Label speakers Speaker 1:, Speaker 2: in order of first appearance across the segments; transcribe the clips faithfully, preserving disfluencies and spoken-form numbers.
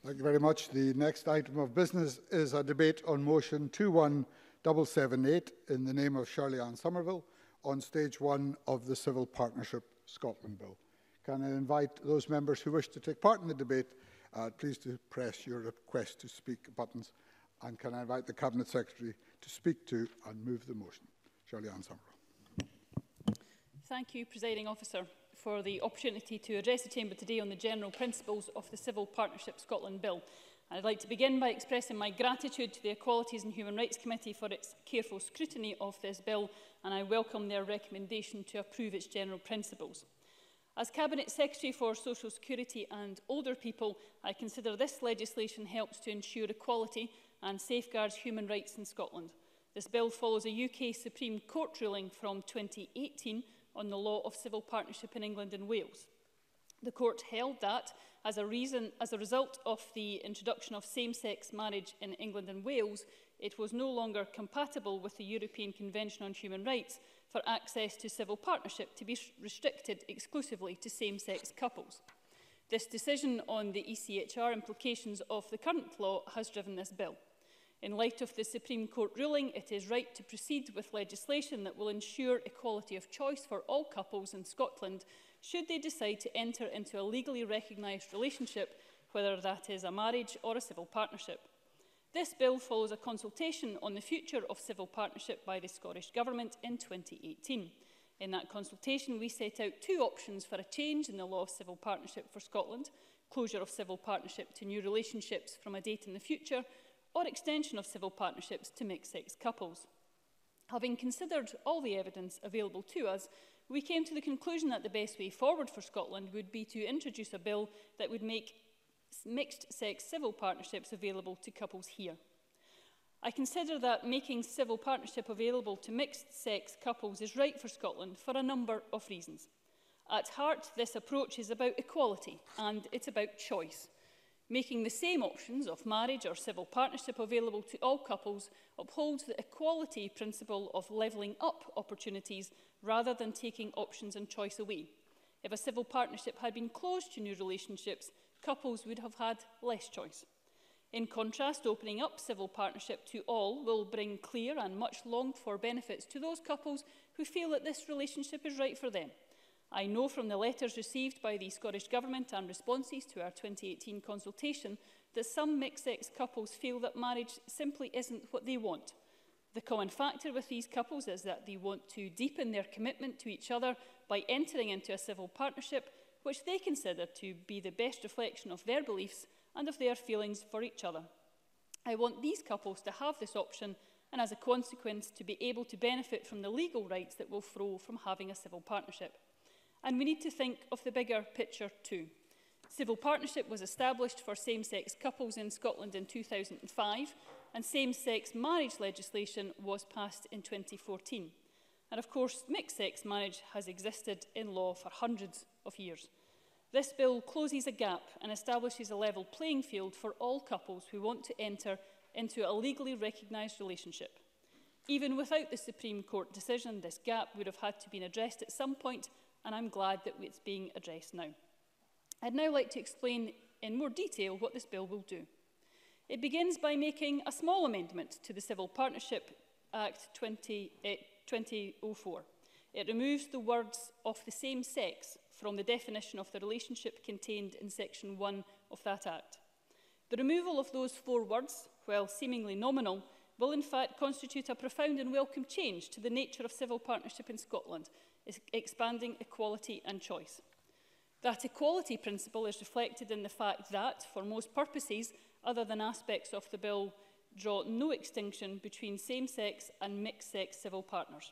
Speaker 1: Thank you very much. The next item of business is a debate on motion two one seven seven eight in the name of Shirley-Ann Somerville on stage one of the Civil Partnership Scotland Bill. Can I invite those members who wish to take part in the debate, uh, please to press your request to speak buttons, and can I invite the Cabinet Secretary to speak to and move the motion. Shirley-Ann Somerville.
Speaker 2: Thank you, Presiding Officer, for the opportunity to address the Chamber today on the general principles of the Civil Partnership Scotland Bill. I'd like to begin by expressing my gratitude to the Equalities and Human Rights Committee for its careful scrutiny of this bill, and I welcome their recommendation to approve its general principles. As Cabinet Secretary for Social Security and Older People, I consider this legislation helps to ensure equality and safeguards human rights in Scotland. This bill follows a U K Supreme Court ruling from twenty eighteen on the law of civil partnership in England and Wales. The court held that, as a, reason, as a result of the introduction of same-sex marriage in England and Wales, it was no longer compatible with the European Convention on Human Rights for access to civil partnership to be restricted exclusively to same-sex couples. This decision on the E C H R implications of the current law has driven this bill. In light of the Supreme Court ruling, it is right to proceed with legislation that will ensure equality of choice for all couples in Scotland should they decide to enter into a legally recognised relationship, whether that is a marriage or a civil partnership. This bill follows a consultation on the future of civil partnership by the Scottish Government in twenty eighteen. In that consultation, we set out two options for a change in the law of civil partnership for Scotland: closure of civil partnership to new relationships from a date in the future, or extension of civil partnerships to mixed-sex couples. Having considered all the evidence available to us, we came to the conclusion that the best way forward for Scotland would be to introduce a bill that would make mixed-sex civil partnerships available to couples here. I consider that making civil partnership available to mixed-sex couples is right for Scotland for a number of reasons. At heart, this approach is about equality and it's about choice. Making the same options of marriage or civil partnership available to all couples upholds the equality principle of levelling up opportunities rather than taking options and choice away. If a civil partnership had been closed to new relationships, couples would have had less choice. In contrast, opening up civil partnership to all will bring clear and much longed-for benefits to those couples who feel that this relationship is right for them. I know from the letters received by the Scottish Government and responses to our twenty eighteen consultation that some mixed-sex couples feel that marriage simply isn't what they want. The common factor with these couples is that they want to deepen their commitment to each other by entering into a civil partnership which they consider to be the best reflection of their beliefs and of their feelings for each other. I want these couples to have this option and, as a consequence, to be able to benefit from the legal rights that will flow from having a civil partnership. And we need to think of the bigger picture too. Civil partnership was established for same-sex couples in Scotland in two thousand five, and same-sex marriage legislation was passed in twenty fourteen. And of course, mixed-sex marriage has existed in law for hundreds of years. This bill closes a gap and establishes a level playing field for all couples who want to enter into a legally recognised relationship. Even without the Supreme Court decision, this gap would have had to be addressed at some point, and I'm glad that it's being addressed now. I'd now like to explain in more detail what this bill will do. It begins by making a small amendment to the Civil Partnership Act twenty oh four. It removes the words "of the same sex" from the definition of the relationship contained in section one of that act. The removal of those four words, while seemingly nominal, will in fact constitute a profound and welcome change to the nature of civil partnership in Scotland, expanding equality and choice. That equality principle is reflected in the fact that, for most purposes, other than aspects of the bill draw no distinction between same-sex and mixed-sex civil partners.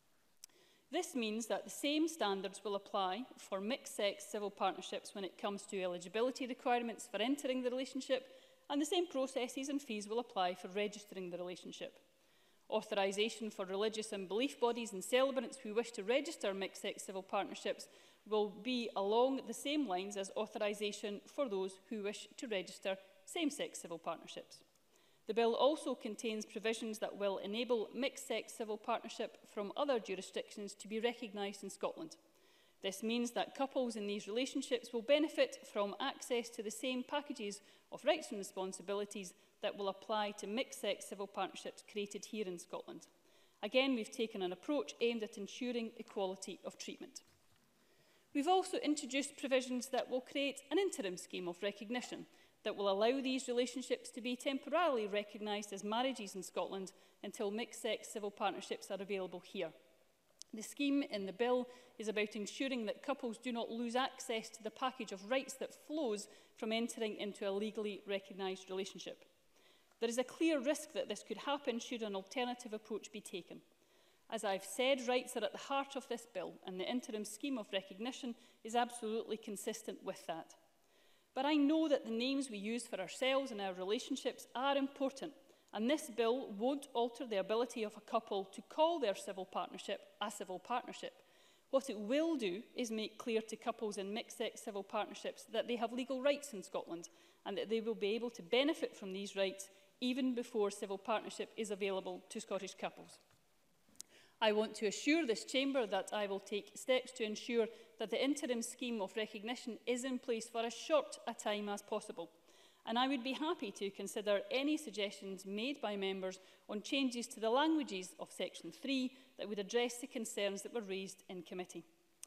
Speaker 2: This means that the same standards will apply for mixed-sex civil partnerships when it comes to eligibility requirements for entering the relationship, and the same processes and fees will apply for registering the relationship. Authorisation for religious and belief bodies and celebrants who wish to register mixed-sex civil partnerships will be along the same lines as authorisation for those who wish to register same-sex civil partnerships. The bill also contains provisions that will enable mixed-sex civil partnership from other jurisdictions to be recognised in Scotland. This means that couples in these relationships will benefit from access to the same packages of rights and responsibilities that will apply to mixed-sex civil partnerships created here in Scotland. Again, we've taken an approach aimed at ensuring equality of treatment. We've also introduced provisions that will create an interim scheme of recognition that will allow these relationships to be temporarily recognised as marriages in Scotland until mixed-sex civil partnerships are available here. The scheme in the bill is about ensuring that couples do not lose access to the package of rights that flows from entering into a legally recognised relationship. There is a clear risk that this could happen should an alternative approach be taken. As I've said, rights are at the heart of this bill, and the interim scheme of recognition is absolutely consistent with that. But I know that the names we use for ourselves and our relationships are important, and this bill won't alter the ability of a couple to call their civil partnership a civil partnership. What it will do is make clear to couples in mixed-sex civil partnerships that they have legal rights in Scotland and that they will be able to benefit from these rights even before civil partnership is available to Scottish couples. I want to assure this chamber that I will take steps to ensure that the interim scheme of recognition is in place for as short a time as possible. And I would be happy to consider any suggestions made by members on changes to the languages of section three that would address the concerns that were raised in committee.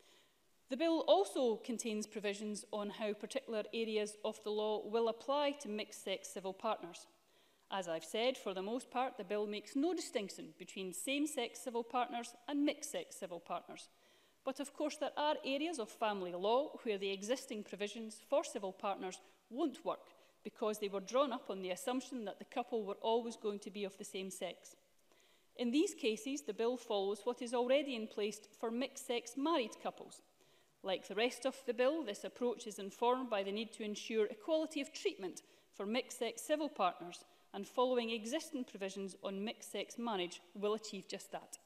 Speaker 2: The bill also contains provisions on how particular areas of the law will apply to mixed-sex civil partners. As I've said, for the most part, the bill makes no distinction between same-sex civil partners and mixed-sex civil partners. But of course, there are areas of family law where the existing provisions for civil partners won't work because they were drawn up on the assumption that the couple were always going to be of the same sex. In these cases, the bill follows what is already in place for mixed-sex married couples. Like the rest of the bill, this approach is informed by the need to ensure equality of treatment for mixed-sex civil partners, and following existing provisions on mixed-sex marriage will achieve just that.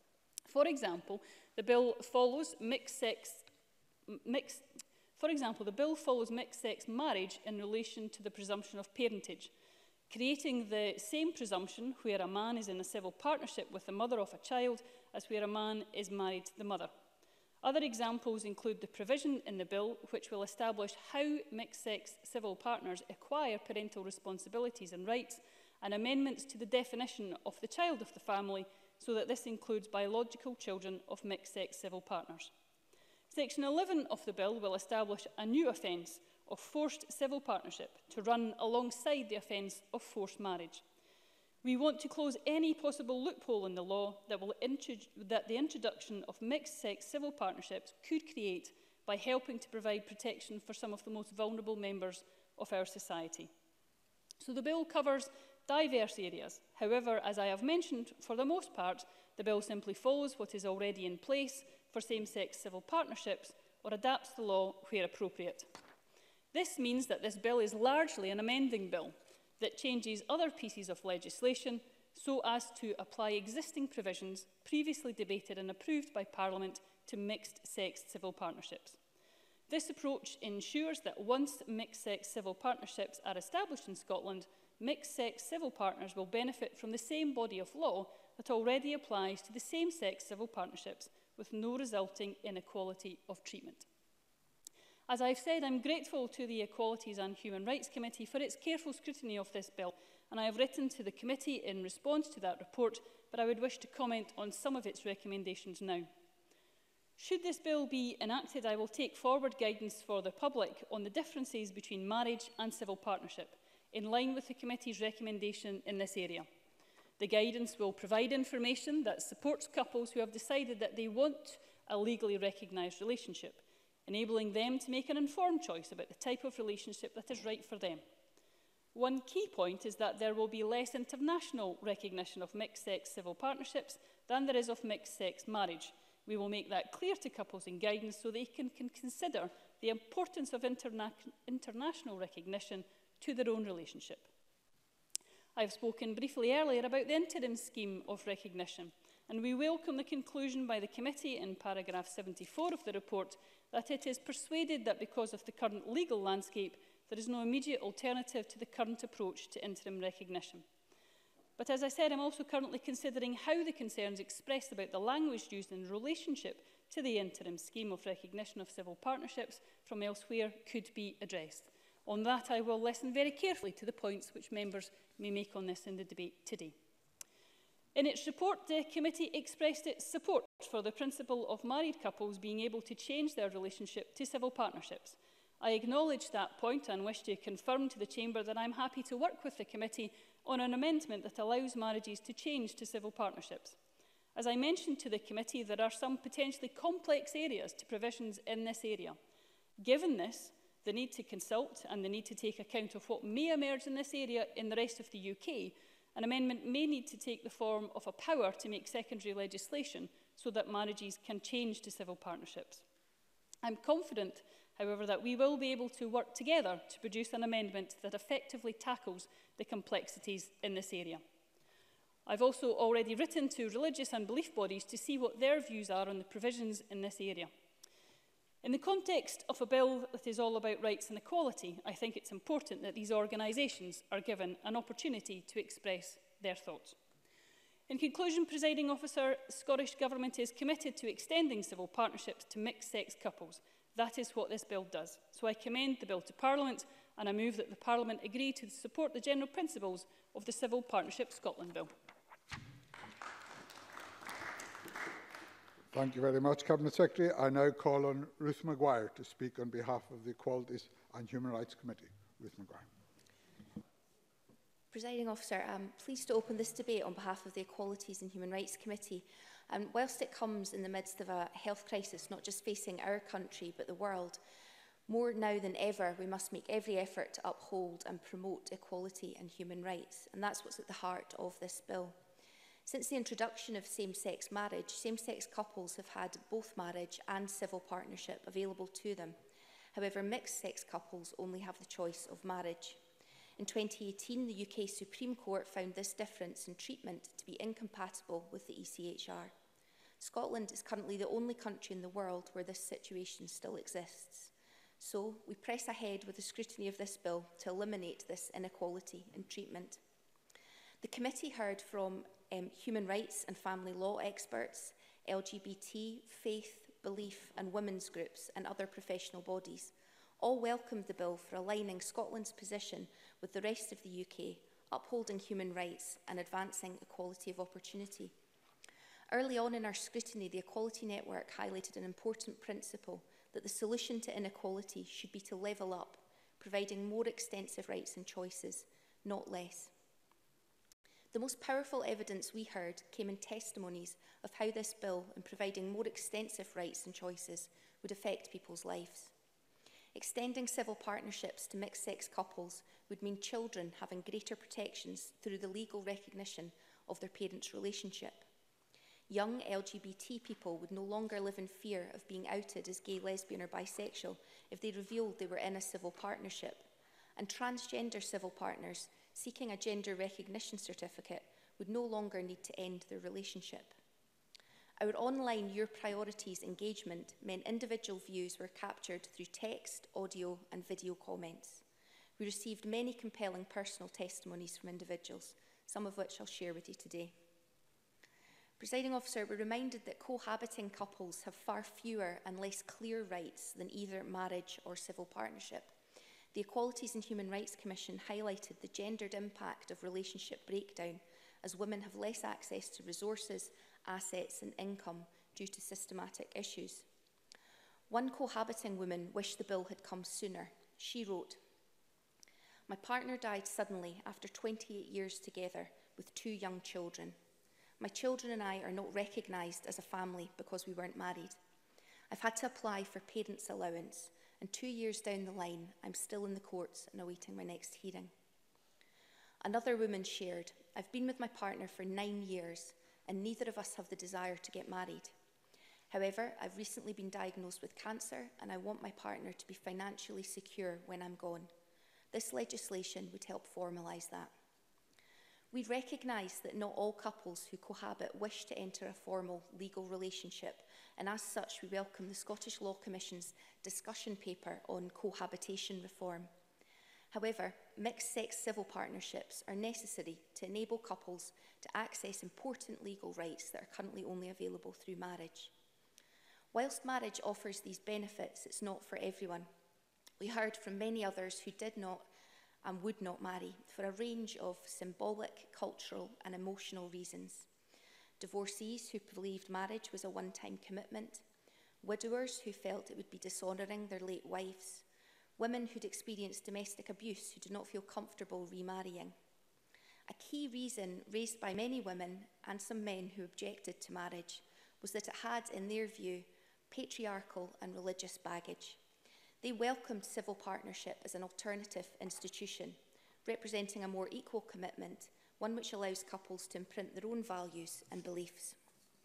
Speaker 2: For example, the bill follows mixed-sex mixed, for example, the bill follows mixed-sex marriage in relation to the presumption of parentage, creating the same presumption where a man is in a civil partnership with the mother of a child as where a man is married to the mother. Other examples include the provision in the bill which will establish how mixed-sex civil partners acquire parental responsibilities and rights, and amendments to the definition of the child of the family so that this includes biological children of mixed-sex civil partners. Section eleven of the bill will establish a new offence of forced civil partnership to run alongside the offence of forced marriage. We want to close any possible loophole in the law that, will that the introduction of mixed-sex civil partnerships could create by helping to provide protection for some of the most vulnerable members of our society. So the bill covers diverse areas. However, as I have mentioned, for the most part, the bill simply follows what is already in place for same-sex civil partnerships or adapts the law where appropriate. This means that this bill is largely an amending bill that changes other pieces of legislation so as to apply existing provisions previously debated and approved by Parliament to mixed-sex civil partnerships. This approach ensures that once mixed-sex civil partnerships are established in Scotland, mixed-sex civil partners will benefit from the same body of law that already applies to the same-sex civil partnerships with no resulting inequality of treatment. As I've said, I'm grateful to the Equalities and Human Rights Committee for its careful scrutiny of this bill, and I have written to the committee in response to that report, but I would wish to comment on some of its recommendations now. Should this bill be enacted, I will take forward guidance for the public on the differences between marriage and civil partnership, in line with the committee's recommendation in this area. The guidance will provide information that supports couples who have decided that they want a legally recognised relationship, enabling them to make an informed choice about the type of relationship that is right for them. One key point is that there will be less international recognition of mixed-sex civil partnerships than there is of mixed-sex marriage. We will make that clear to couples in guidance so they can, can consider the importance of interna international recognition to their own relationship. I have spoken briefly earlier about the interim scheme of recognition, and we welcome the conclusion by the committee in paragraph seventy-four of the report that it is persuaded that because of the current legal landscape, there is no immediate alternative to the current approach to interim recognition. But as I said, I'm also currently considering how the concerns expressed about the language used in relationship to the interim scheme of recognition of civil partnerships from elsewhere could be addressed. On that, I will listen very carefully to the points which members may make on this in the debate today. In its report, the committee expressed its support for the principle of married couples being able to change their relationship to civil partnerships. I acknowledge that point and wish to confirm to the Chamber that I am happy to work with the committee on an amendment that allows marriages to change to civil partnerships. As I mentioned to the committee, there are some potentially complex areas to provisions in this area. Given this, the need to consult and the need to take account of what may emerge in this area in the rest of the U K, an amendment may need to take the form of a power to make secondary legislation so that marriages can change to civil partnerships. I'm confident, however, that we will be able to work together to produce an amendment that effectively tackles the complexities in this area. I've also already written to religious and belief bodies to see what their views are on the provisions in this area. In the context of a bill that is all about rights and equality, I think it's important that these organisations are given an opportunity to express their thoughts. In conclusion, Presiding Officer, the Scottish Government is committed to extending civil partnerships to mixed-sex couples. That is what this bill does. So I commend the bill to Parliament, and I move that the Parliament agree to support the general principles of the Civil Partnership Scotland Bill.
Speaker 1: Thank you very much, Cabinet Secretary. I now call on Ruth Maguire to speak on behalf of the Equalities and Human Rights Committee. Ruth Maguire.
Speaker 3: Presiding Officer, I'm pleased to open this debate on behalf of the Equalities and Human Rights Committee. And whilst it comes in the midst of a health crisis, not just facing our country but the world, more now than ever we must make every effort to uphold and promote equality and human rights. And that's what's at the heart of this bill. Since the introduction of same-sex marriage, same-sex couples have had both marriage and civil partnership available to them. However, mixed-sex couples only have the choice of marriage. In twenty eighteen, the U K Supreme Court found this difference in treatment to be incompatible with the E C H R. Scotland is currently the only country in the world where this situation still exists. So, we press ahead with the scrutiny of this bill to eliminate this inequality in treatment. The committee heard from um, human rights and family law experts, L G B T, faith, belief and women's groups and other professional bodies. All welcomed the bill for aligning Scotland's position with the rest of the U K, upholding human rights and advancing equality of opportunity. Early on in our scrutiny, the Equality Network highlighted an important principle that the solution to inequality should be to level up, providing more extensive rights and choices, not less. The most powerful evidence we heard came in testimonies of how this bill, in providing more extensive rights and choices, would affect people's lives. Extending civil partnerships to mixed-sex couples would mean children having greater protections through the legal recognition of their parents' relationship. Young L G B T people would no longer live in fear of being outed as gay, lesbian or bisexual if they revealed they were in a civil partnership. And transgender civil partners seeking a gender recognition certificate would no longer need to end their relationship. Our online Your Priorities engagement meant individual views were captured through text, audio and video comments. We received many compelling personal testimonies from individuals, some of which I'll share with you today. Presiding Officer, we're reminded that cohabiting couples have far fewer and less clear rights than either marriage or civil partnership. The Equalities and Human Rights Commission highlighted the gendered impact of relationship breakdown as women have less access to resources, assets and income due to systematic issues. One cohabiting woman wished the bill had come sooner. She wrote, "My partner died suddenly after twenty-eight years together with two young children. My children and I are not recognised as a family because we weren't married. I've had to apply for parents' allowance, and two years down the line, I'm still in the courts and awaiting my next hearing." Another woman shared, "I've been with my partner for nine years, and neither of us have the desire to get married. However, I've recently been diagnosed with cancer, and I want my partner to be financially secure when I'm gone. This legislation would help formalise that." We recognise that not all couples who cohabit wish to enter a formal legal relationship, and as such we welcome the Scottish Law Commission's discussion paper on cohabitation reform. However, mixed-sex civil partnerships are necessary to enable couples to access important legal rights that are currently only available through marriage. Whilst marriage offers these benefits, it's not for everyone. We heard from many others who did not and would not marry for a range of symbolic, cultural and emotional reasons. Divorcees who believed marriage was a one-time commitment, widowers who felt it would be dishonouring their late wives, women who'd experienced domestic abuse who did not feel comfortable remarrying. A key reason raised by many women and some men who objected to marriage was that it had, in their view, patriarchal and religious baggage. They welcomed civil partnership as an alternative institution, representing a more equal commitment, one which allows couples to imprint their own values and beliefs.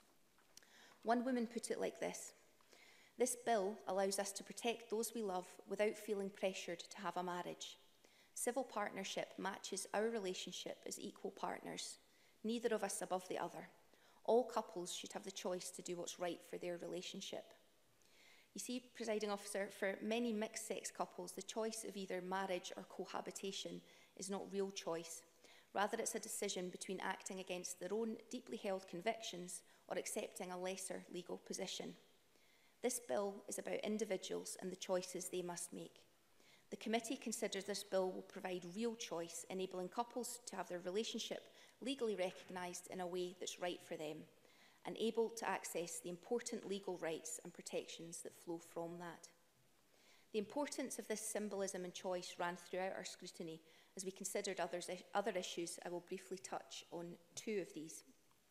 Speaker 3: One woman put it like this: "This bill allows us to protect those we love without feeling pressured to have a marriage. Civil partnership matches our relationship as equal partners, neither of us above the other. All couples should have the choice to do what's right for their relationship." You see, Presiding Officer, for many mixed-sex couples, the choice of either marriage or cohabitation is not real choice. Rather, it's a decision between acting against their own deeply held convictions or accepting a lesser legal position. This bill is about individuals and the choices they must make. The committee considers this bill will provide real choice, enabling couples to have their relationship legally recognised in a way that's right for them, and able to access the important legal rights and protections that flow from that. The importance of this symbolism and choice ran throughout our scrutiny as we considered others, other issues. I will briefly touch on two of these.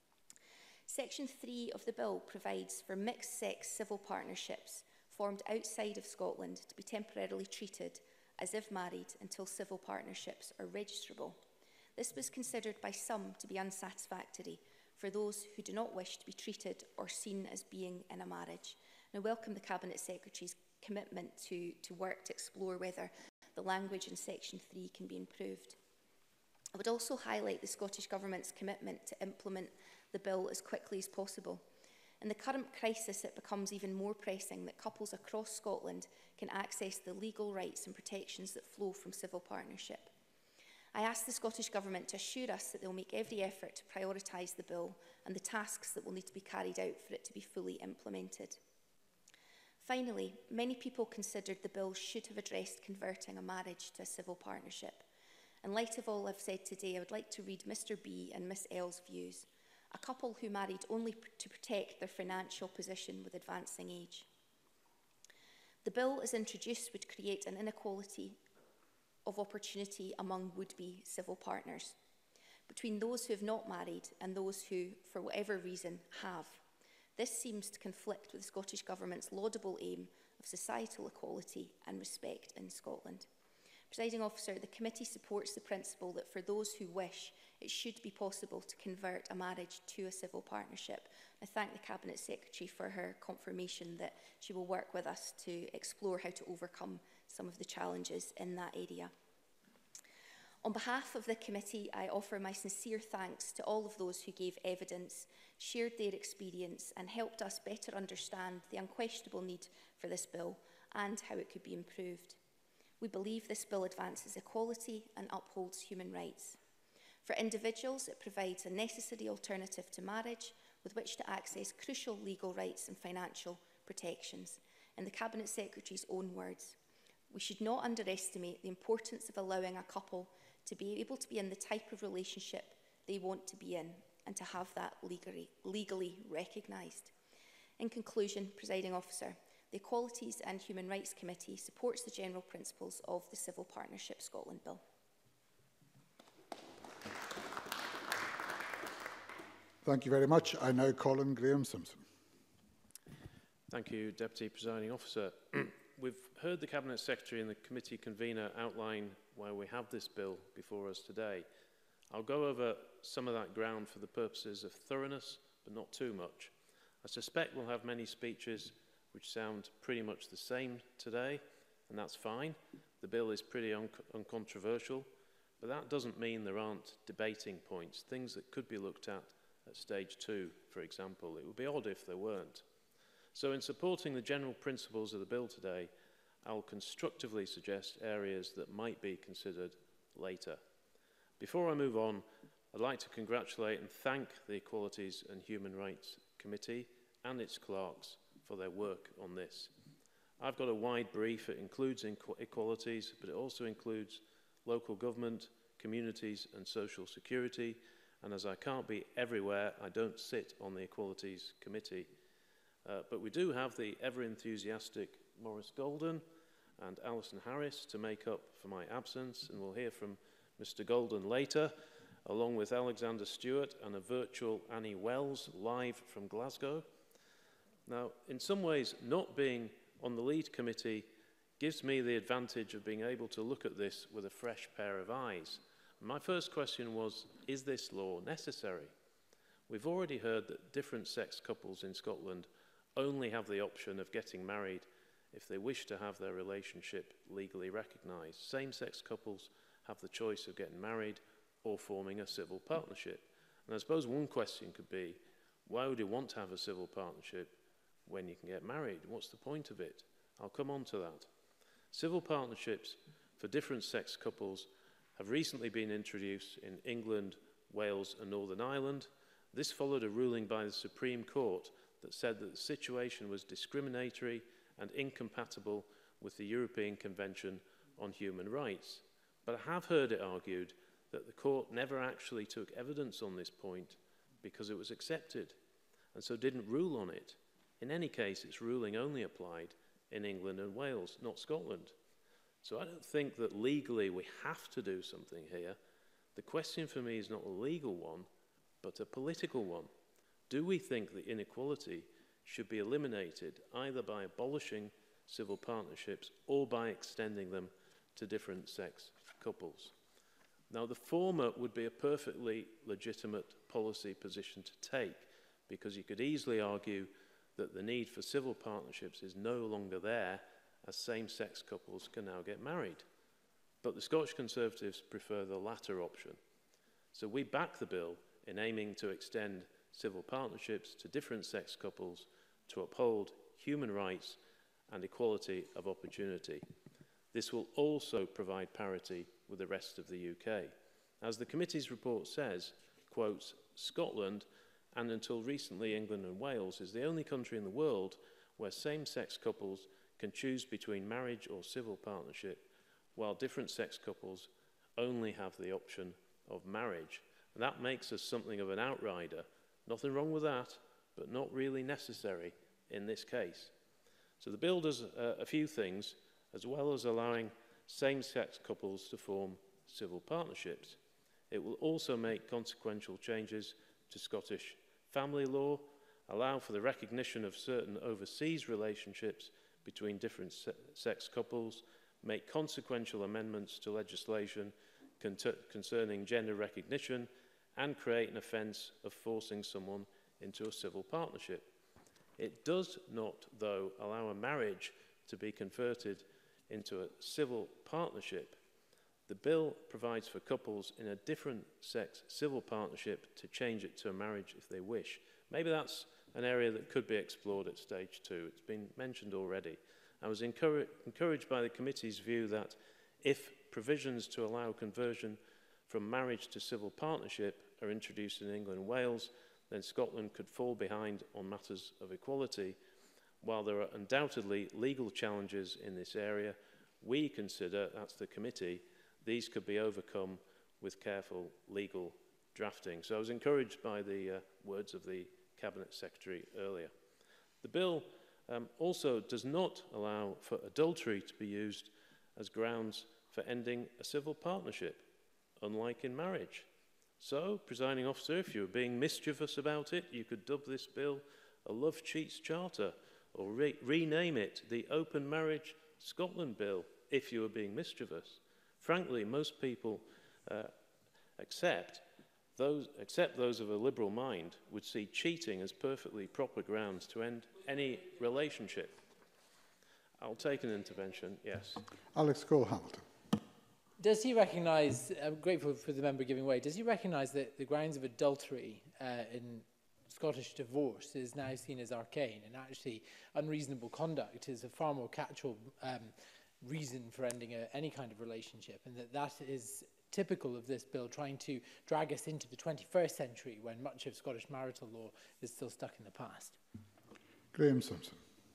Speaker 3: Section three of the bill provides for mixed-sex civil partnerships formed outside of Scotland to be temporarily treated as if married until civil partnerships are registrable. This was considered by some to be unsatisfactory for those who do not wish to be treated or seen as being in a marriage. And I welcome the Cabinet Secretary's commitment to, to work to explore whether the language in Section three can be improved. I would also highlight the Scottish Government's commitment to implement the bill as quickly as possible. In the current crisis, it becomes even more pressing that couples across Scotland can access the legal rights and protections that flow from civil partnership. I ask the Scottish Government to assure us that they will make every effort to prioritise the bill and the tasks that will need to be carried out for it to be fully implemented. Finally, many people considered the bill should have addressed converting a marriage to a civil partnership. In light of all I've said today, I would like to read Mr B and Miss L's views, a couple who married only to protect their financial position with advancing age. The bill, as introduced, would create an inequality of opportunity among would-be civil partners, between those who have not married and those who, for whatever reason, have. This seems to conflict with the Scottish Government's laudable aim of societal equality and respect in Scotland. Presiding Officer, the committee supports the principle that for those who wish, it should be possible to convert a marriage to a civil partnership. I thank the Cabinet Secretary for her confirmation that she will work with us to explore how to overcome some of the challenges in that area. On behalf of the committee, I offer my sincere thanks to all of those who gave evidence, shared their experience and helped us better understand the unquestionable need for this bill and how it could be improved. We believe this bill advances equality and upholds human rights. For individuals, it provides a necessary alternative to marriage with which to access crucial legal rights and financial protections. In the Cabinet Secretary's own words, we should not underestimate the importance of allowing a couple to be able to be in the type of relationship they want to be in and to have that legally, legally recognised. In conclusion, Presiding Officer, the Equalities and Human Rights Committee supports the general principles of the Civil Partnership Scotland Bill.
Speaker 1: Thank you very much. I now call on Graham Simpson.
Speaker 4: Thank you, Deputy Presiding Officer. We've heard the Cabinet Secretary and the committee convener outline why we have this bill before us today. I'll go over some of that ground for the purposes of thoroughness, but not too much. I suspect we'll have many speeches which sound pretty much the same today, and that's fine. The bill is pretty un uncontroversial, but that doesn't mean there aren't debating points, things that could be looked at at stage two, for example. It would be odd if there weren't. So in supporting the general principles of the bill today, I'll constructively suggest areas that might be considered later. Before I move on, I'd like to congratulate and thank the Equalities and Human Rights Committee and its clerks for their work on this. I've got a wide brief. It includes equalities, but it also includes local government, communities and social security. And as I can't be everywhere, I don't sit on the Equalities Committee. Uh, but we do have the ever-enthusiastic Maurice Golden and Alison Harris to make up for my absence, and we'll hear from Mister Golden later, along with Alexander Stewart and a virtual Annie Wells live from Glasgow. Now, in some ways, not being on the lead committee gives me the advantage of being able to look at this with a fresh pair of eyes. My first question was, is this law necessary? We've already heard that different sex couples in Scotland only have the option of getting married if they wish to have their relationship legally recognised. Same-sex couples have the choice of getting married or forming a civil partnership. And I suppose one question could be, why would you want to have a civil partnership when you can get married? What's the point of it? I'll come on to that. Civil partnerships for different sex couples have recently been introduced in England, Wales and Northern Ireland. This followed a ruling by the Supreme Court that said that the situation was discriminatory and incompatible with the European Convention on Human Rights. But I have heard it argued that the court never actually took evidence on this point because it was accepted and so didn't rule on it. In any case, its ruling only applied in England and Wales, not Scotland. So I don't think that legally we have to do something here. The question for me is not a legal one, but a political one. Do we think that inequality should be eliminated either by abolishing civil partnerships or by extending them to different sex couples? Now, the former would be a perfectly legitimate policy position to take, because you could easily argue that the need for civil partnerships is no longer there, as same-sex couples can now get married. But the Scottish Conservatives prefer the latter option. So we back the bill in aiming to extend civil partnerships to different sex couples to uphold human rights and equality of opportunity. This will also provide parity with the rest of the U K. As the committee's report says, quotes, Scotland, and until recently England and Wales, is the only country in the world where same-sex couples can choose between marriage or civil partnership, while different sex couples only have the option of marriage. And that makes us something of an outrider. Nothing wrong with that, but not really necessary in this case. So the bill does uh, a few things, as well as allowing same-sex couples to form civil partnerships. It will also make consequential changes to Scottish family law, allow for the recognition of certain overseas relationships between different se sex couples, make consequential amendments to legislation con concerning gender recognition, and create an offence of forcing someone into a civil partnership. It does not, though, allow a marriage to be converted into a civil partnership. The bill provides for couples in a different sex civil partnership to change it to a marriage if they wish. Maybe that's an area that could be explored at stage two. It's been mentioned already. I was encourage, encouraged by the committee's view that if provisions to allow conversion from marriage to civil partnership are introduced in England and Wales, then Scotland could fall behind on matters of equality. While there are undoubtedly legal challenges in this area, we consider, that's the committee, these could be overcome with careful legal drafting. So I was encouraged by the uh, words of the Cabinet Secretary earlier. The bill um, also does not allow for adultery to be used as grounds for ending a civil partnership, unlike in marriage. So, presiding officer, if you were being mischievous about it, you could dub this bill a Love Cheats Charter, or re rename it the Open Marriage Scotland Bill, if you were being mischievous. Frankly, most people uh, accept those, except those of a liberal mind, would see cheating as perfectly proper grounds to end any relationship. I'll take an intervention, yes.
Speaker 1: Alex Cole-Hamilton.
Speaker 5: Does he recognise, I'm grateful for the member giving way, does he recognise that the grounds of adultery uh, in Scottish divorce is now seen as arcane, and actually unreasonable conduct is a far more catch-all um, reason for ending a, any kind of relationship, and that that is typical of this bill trying to drag us into the twenty-first century when much of Scottish marital law is still stuck in the past?
Speaker 1: Graham Simpson.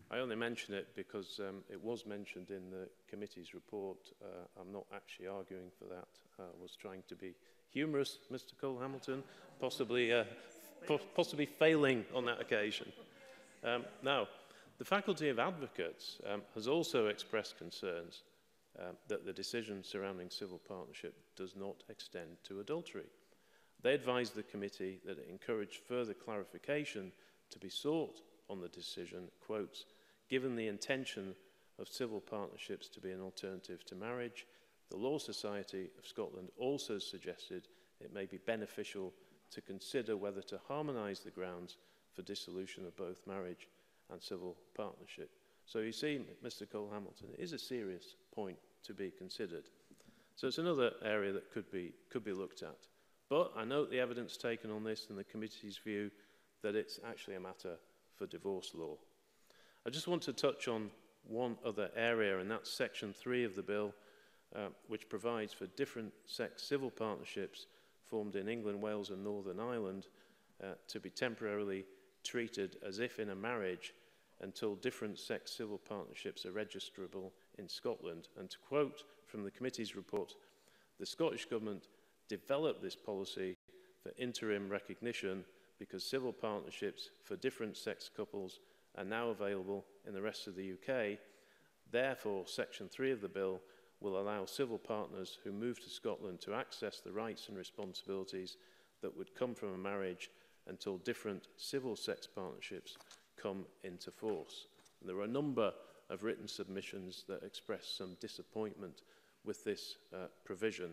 Speaker 4: I only mention it because um, it was mentioned in the committee's report. Uh, I'm not actually arguing for that. I was trying to be humorous, Mister Cole-Hamilton, possibly, uh, po possibly failing on that occasion. Um, now, the Faculty of Advocates um, has also expressed concerns um, that the decision surrounding civil partnership does not extend to adultery. They advised the committee that it encouraged further clarification to be sought on the decision, quotes, given the intention of civil partnerships to be an alternative to marriage, the Law Society of Scotland also suggested it may be beneficial to consider whether to harmonise the grounds for dissolution of both marriage and civil partnership. So you see, Mister Cole-Hamilton, it is a serious point to be considered. So it's another area that could be, could be looked at. But I note the evidence taken on this and the committee's view that it's actually a matter for divorce law. I just want to touch on one other area, and that's section three of the bill, uh, which provides for different sex civil partnerships formed in England, Wales and Northern Ireland uh, to be temporarily treated as if in a marriage until different sex civil partnerships are registrable in Scotland. And to quote from the committee's report, the Scottish Government developed this policy for interim recognition because civil partnerships for different sex couples are now available in the rest of the U K. Therefore, section three of the bill will allow civil partners who move to Scotland to access the rights and responsibilities that would come from a marriage until different civil sex partnerships come into force. And there are a number of written submissions that express some disappointment with this uh, provision.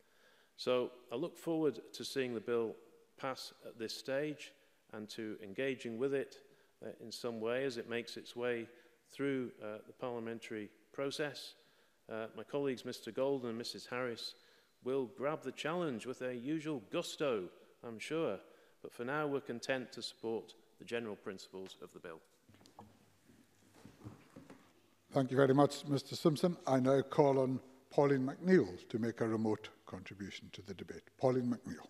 Speaker 4: So I look forward to seeing the bill pass at this stage and to engaging with it uh, in some way as it makes its way through uh, the parliamentary process. Uh, my colleagues, Mister Golden and Missus Harris, will grab the challenge with their usual gusto, I'm sure. But for now, we're content to support the general principles of the bill.
Speaker 1: Thank you very much, Mister Simpson. I now call on Pauline McNeill to make a remote contribution to the debate. Pauline McNeill.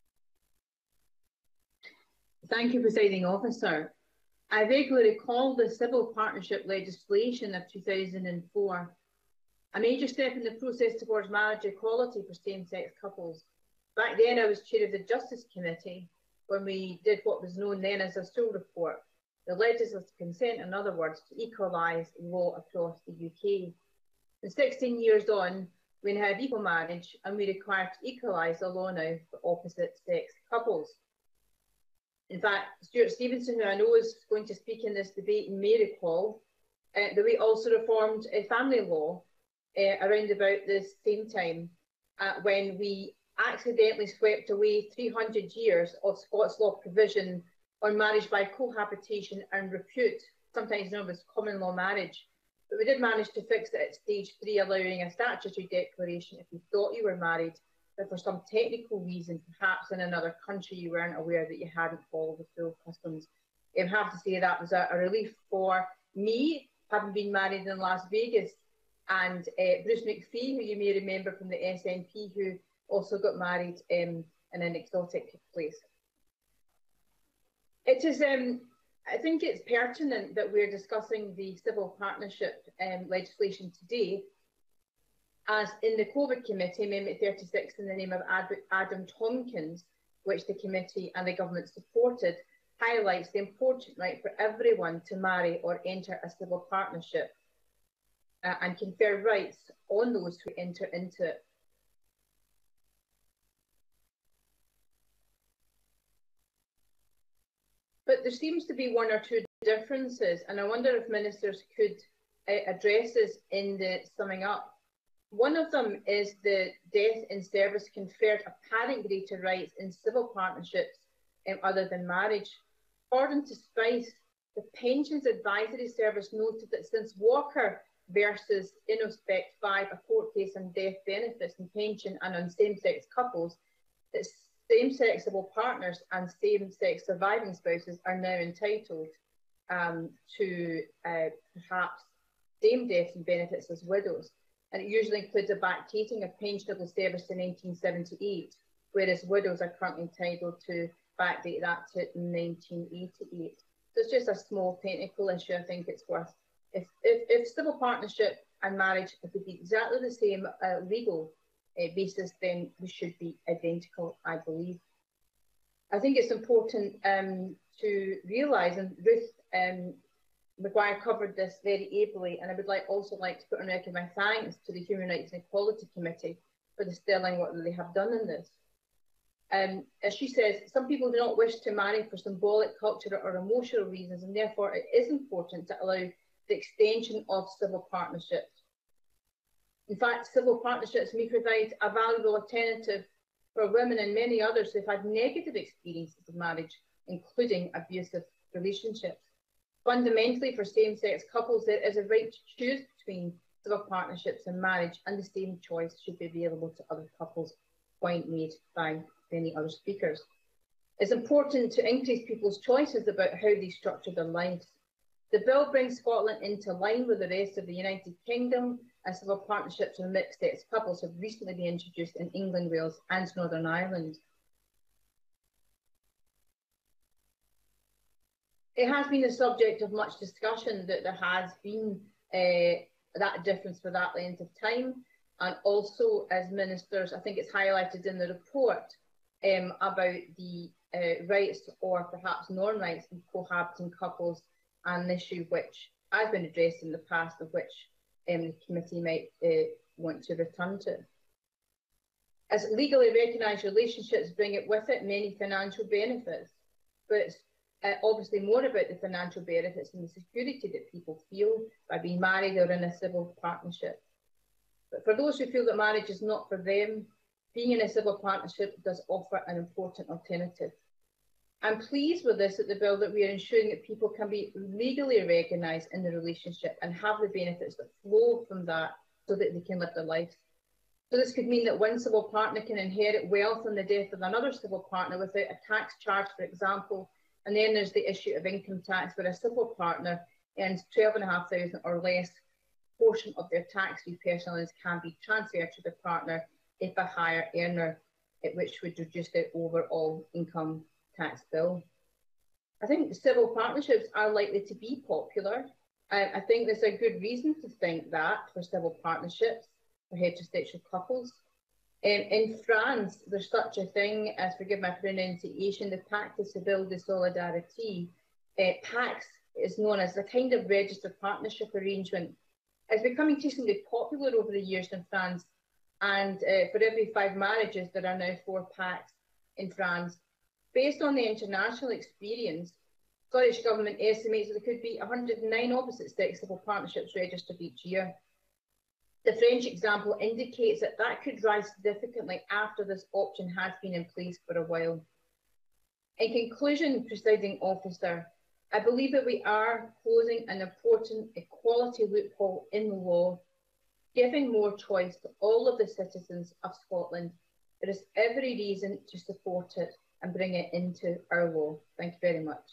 Speaker 6: Thank you, Presiding Officer. I vaguely recall the civil partnership legislation of two thousand four, a major step in the process towards marriage equality for same-sex couples. Back then, I was chair of the Justice Committee when we did what was known then as a Stoll report, the legislative consent, in other words, to equalise law across the U K. And sixteen years on, we now have equal marriage and we require to equalise the law now for opposite-sex couples. In fact, Stuart Stevenson, who I know is going to speak in this debate, may recall uh, that we also reformed uh, family law uh, around about the same time uh, when we accidentally swept away three hundred years of Scots law provision on marriage by cohabitation and repute, sometimes known as common law marriage. But we did manage to fix it at stage three, allowing a statutory declaration if you thought you were married, but for some technical reason, perhaps in another country, you weren't aware that you hadn't followed the full customs. I have to say that was a, a relief for me, having been married in Las Vegas, and uh, Bruce McPhee, who you may remember from the S N P, who also got married um, in an exotic place. It is, um, I think it's pertinent that we're discussing the civil partnership um, legislation today, as in the COVID committee, Amendment thirty-six in the name of Ad Adam Tompkins, which the committee and the government supported, highlights the important right for everyone to marry or enter a civil partnership uh, and confer rights on those who enter into it. But there seems to be one or two differences, and I wonder if ministers could uh, address this in the summing up. One of them is the death in service conferred apparent greater rights in civil partnerships um, other than marriage. According to Spice, the Pensions Advisory Service noted that since Walker versus Innospect five, a court case on death benefits and pension and on same-sex couples, that same-sex civil partners and same-sex surviving spouses are now entitled um, to uh, perhaps same deaths and benefits as widows. And it usually includes a backdating of pensionable service to nineteen seventy-eight, whereas widows are currently entitled to backdate that to nineteen eighty-eight. So it's just a small technical issue I think it's worth. If, if, if civil partnership and marriage if would be exactly the same uh, legal uh, basis, then we should be identical, I believe. I think it's important um, to realise, and Ruth um, Maguire covered this very ably, and I would like also like to put on record my thanks to the Human Rights and Equality Committee for the sterling work that they have done in this. Um, as she says, some people do not wish to marry for symbolic, cultural or emotional reasons, and therefore it is important to allow the extension of civil partnerships. In fact, civil partnerships may provide a valuable alternative for women and many others who have had negative experiences of marriage, including abusive relationships. Fundamentally, for same-sex couples, there is a right to choose between civil partnerships and marriage, and the same choice should be available to other couples, point made by many other speakers. It's important to increase people's choices about how they structure their lives. The bill brings Scotland into line with the rest of the United Kingdom, and civil partnerships for mixed-sex couples have recently been introduced in England, Wales and Northern Ireland. It has been the subject of much discussion that there has been uh, that difference for that length of time, and also as ministers, I think it's highlighted in the report um, about the uh, rights or perhaps non-rights of cohabiting couples, an issue which has been addressed in the past, of which um, the committee might uh, want to return to. As legally recognised relationships bring it with it many financial benefits, but it's uh, obviously more about the financial benefits and the security that people feel by being married or in a civil partnership. But for those who feel that marriage is not for them, being in a civil partnership does offer an important alternative. I'm pleased with this at the bill that we are ensuring that people can be legally recognised in the relationship and have the benefits that flow from that so that they can live their lives. So this could mean that one civil partner can inherit wealth on the death of another civil partner without a tax charge, for example. And then there's the issue of income tax, where a civil partner earns twelve and a half thousand or less, portion of their tax-free personal earnings can be transferred to the partner if a higher earner, which would reduce their overall income tax bill. I think civil partnerships are likely to be popular. I, I think there's a good reason to think that for civil partnerships for heterosexual couples. Um, in France, there's such a thing as, forgive my pronunciation, the Pacte Civil de Solidarité. Uh, PACS is known as a kind of registered partnership arrangement. It's become increasingly popular over the years in France, and uh, for every five marriages, there are now four PACS in France. Based on the international experience, the Scottish Government estimates that there could be one hundred and nine opposite-sex civil partnerships registered each year. The French example indicates that that could rise significantly after this option has been in place for a while. In conclusion, Presiding Officer, I believe that we are closing an important equality loophole in the law, giving more choice to all of the citizens of Scotland. There is every reason to support it and bring it into our law. Thank you very much.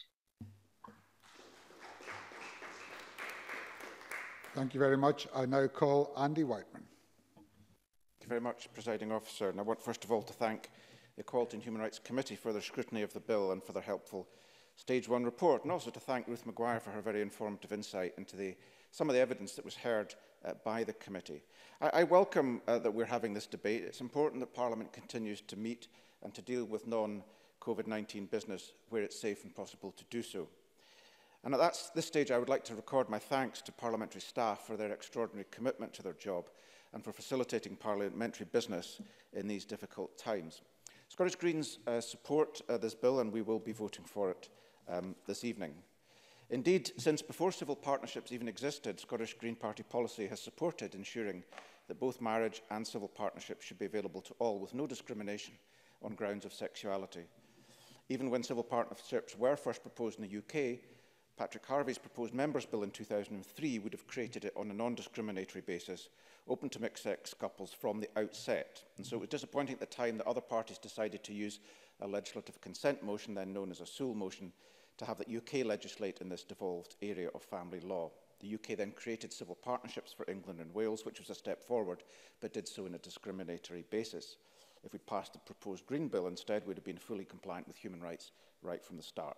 Speaker 1: Thank you very much. I now call Andy Whiteman.
Speaker 7: Thank you very much, Presiding Officer. And I want first of all to thank the Equality and Human Rights Committee for their scrutiny of the bill and for their helpful Stage one report, and also to thank Ruth Maguire for her very informative insight into the, some of the evidence that was heard uh, by the committee. I, I welcome uh, that we're having this debate. It's important that Parliament continues to meet and to deal with non-COVID nineteen business where it's safe and possible to do so. And at that, this stage, I would like to record my thanks to parliamentary staff for their extraordinary commitment to their job and for facilitating parliamentary business in these difficult times. Scottish Greens uh, support uh, this bill, and we will be voting for it Um, this evening. Indeed, since before civil partnerships even existed, Scottish Green Party policy has supported ensuring that both marriage and civil partnerships should be available to all with no discrimination on grounds of sexuality. Even when civil partnerships were first proposed in the U K, Patrick Harvey's proposed Members' Bill in two thousand three would have created it on a non-discriminatory basis, open to mixed-sex couples from the outset. And so it was disappointing at the time that other parties decided to use a legislative consent motion, then known as a S O O L motion, to have the U K legislate in this devolved area of family law. The U K then created civil partnerships for England and Wales, which was a step forward, but did so on a discriminatory basis. If we'd passed the proposed Green Bill instead, we'd have been fully compliant with human rights right from the start.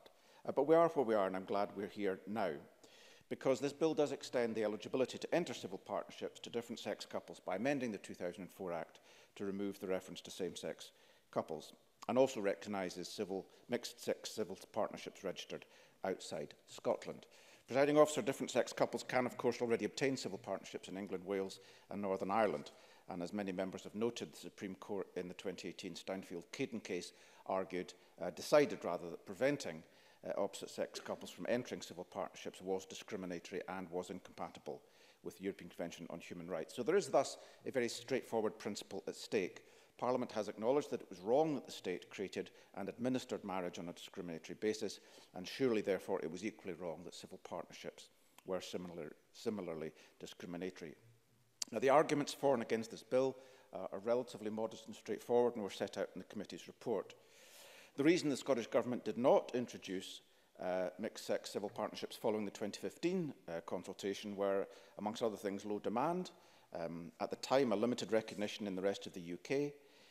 Speaker 7: Uh, but we are where we are, and I'm glad we're here now, because this bill does extend the eligibility to enter civil partnerships to different-sex couples by amending the two thousand four Act to remove the reference to same-sex couples, and also recognises civil, mixed-sex civil partnerships registered outside Scotland. Presiding officer, different-sex couples can, of course, already obtain civil partnerships in England, Wales and Northern Ireland. And as many members have noted, the Supreme Court in the twenty eighteen Steinfeld-Caden case argued, uh, decided rather, that preventing uh, opposite-sex couples from entering civil partnerships was discriminatory and was incompatible with the European Convention on Human Rights. So there is thus a very straightforward principle at stake. Parliament has acknowledged that it was wrong that the state created and administered marriage on a discriminatory basis, and surely, therefore, it was equally wrong that civil partnerships were similar, similarly discriminatory. Now, the arguments for and against this bill uh, are relatively modest and straightforward and were set out in the committee's report. The reason the Scottish Government did not introduce uh, mixed-sex civil partnerships following the twenty fifteen uh, consultation were, amongst other things, low demand, um, at the time a limited recognition in the rest of the U K,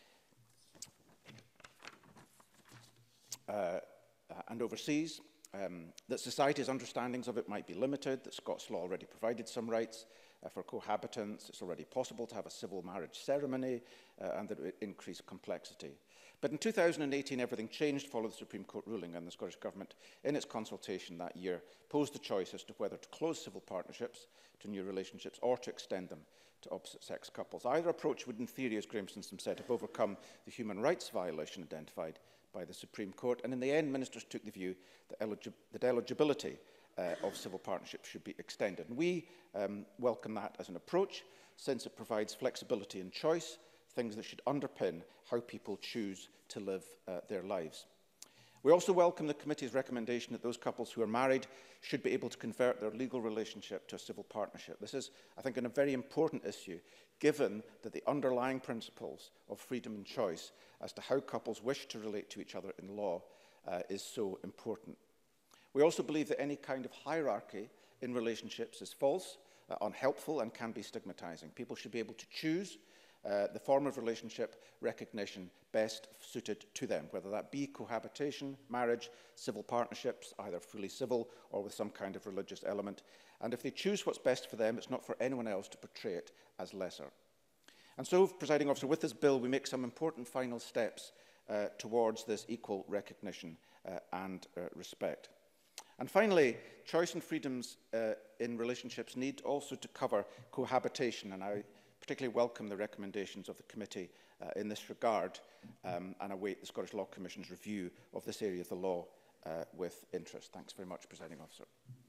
Speaker 7: Uh, uh, and overseas, um, that society's understandings of it might be limited, that Scots law already provided some rights uh, for cohabitants, it's already possible to have a civil marriage ceremony, uh, and that it would increase complexity. But in two thousand eighteen, everything changed following the Supreme Court ruling, and the Scottish Government, in its consultation that year, posed the choice as to whether to close civil partnerships to new relationships or to extend them to opposite-sex couples. Either approach would, in theory, as Graham Simpson said, have overcome the human rights violation identified by the Supreme Court, and in the end, ministers took the view that, eligi that eligibility uh, of civil partnerships should be extended. And we um, welcome that as an approach, since it provides flexibility and choice, things that should underpin how people choose to live uh, their lives. We also welcome the committee's recommendation that those couples who are married should be able to convert their legal relationship to a civil partnership. This is, I think, a very important issue, given that the underlying principles of freedom and choice as to how couples wish to relate to each other in law uh, is so important. We also believe that any kind of hierarchy in relationships is false, uh, unhelpful, and can be stigmatizing. People should be able to choose uh, the form of relationship recognition best suited to them, whether that be cohabitation, marriage, civil partnerships, either fully civil or with some kind of religious element. And if they choose what's best for them, it's not for anyone else to portray it as lesser. And so, presiding officer, with this bill, we make some important final steps uh, towards this equal recognition uh, and uh, respect. And finally, choice and freedoms uh, in relationships need also to cover cohabitation, and I particularly welcome the recommendations of the committee uh, in this regard, um, and await the Scottish Law Commission's review of this area of the law uh, with interest. Thanks very much, presiding officer.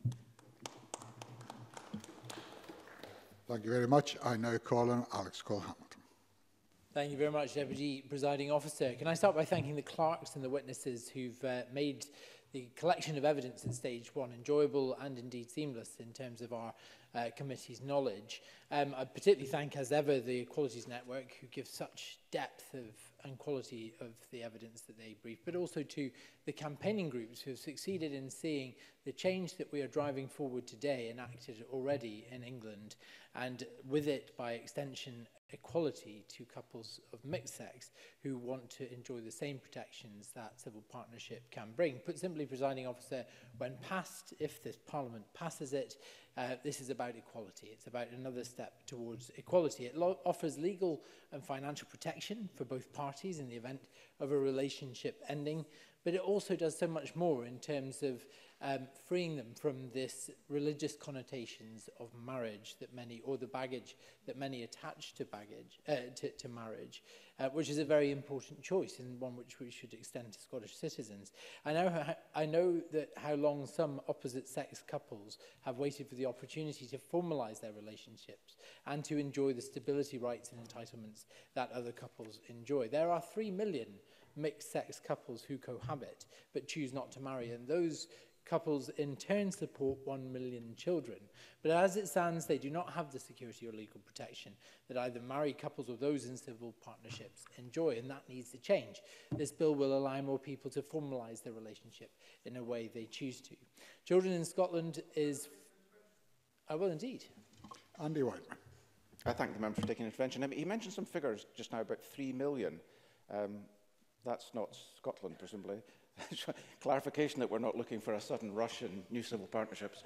Speaker 1: Thank you very much. I now call on Alex Cole-Hamilton.
Speaker 5: Thank you very much, Deputy Presiding Officer. Can I start by thanking the clerks and the witnesses who've uh, made the collection of evidence at stage one enjoyable and indeed seamless in terms of our uh, committee's knowledge. Um, I particularly thank, as ever, the Equalities Network, who give such depth of and quality of the evidence that they brief, but also to the campaigning groups who have succeeded in seeing the change that we are driving forward today enacted already in England, and with it, by extension, equality to couples of mixed sex who want to enjoy the same protections that civil partnership can bring. Put simply, presiding officer, when passed, if this Parliament passes it, uh, this is about equality. It's about another step towards equality. It offers legal and financial protection for both parties in the event of a relationship ending, but it also does so much more in terms of um, freeing them from this religious connotations of marriage that many, or the baggage that many attach to baggage, uh, to, to marriage, uh, which is a very important choice and one which we should extend to Scottish citizens. I know, I know that how long some opposite-sex couples have waited for the opportunity to formalise their relationships and to enjoy the stability rights and entitlements that other couples enjoy. There are three million mixed-sex couples who cohabit but choose not to marry, and those couples in turn support one million children. But as it stands, they do not have the security or legal protection that either married couples or those in civil partnerships enjoy, and that needs to change. This bill will allow more people to formalise their relationship in a way they choose to. Children in Scotland is... I will indeed.
Speaker 1: Andy Whiteman.
Speaker 7: I thank the member for taking intervention. I mean, he mentioned some figures just now about three million. Um, that's not Scotland, presumably. Clarification that we're not looking for a sudden rush in new civil partnerships.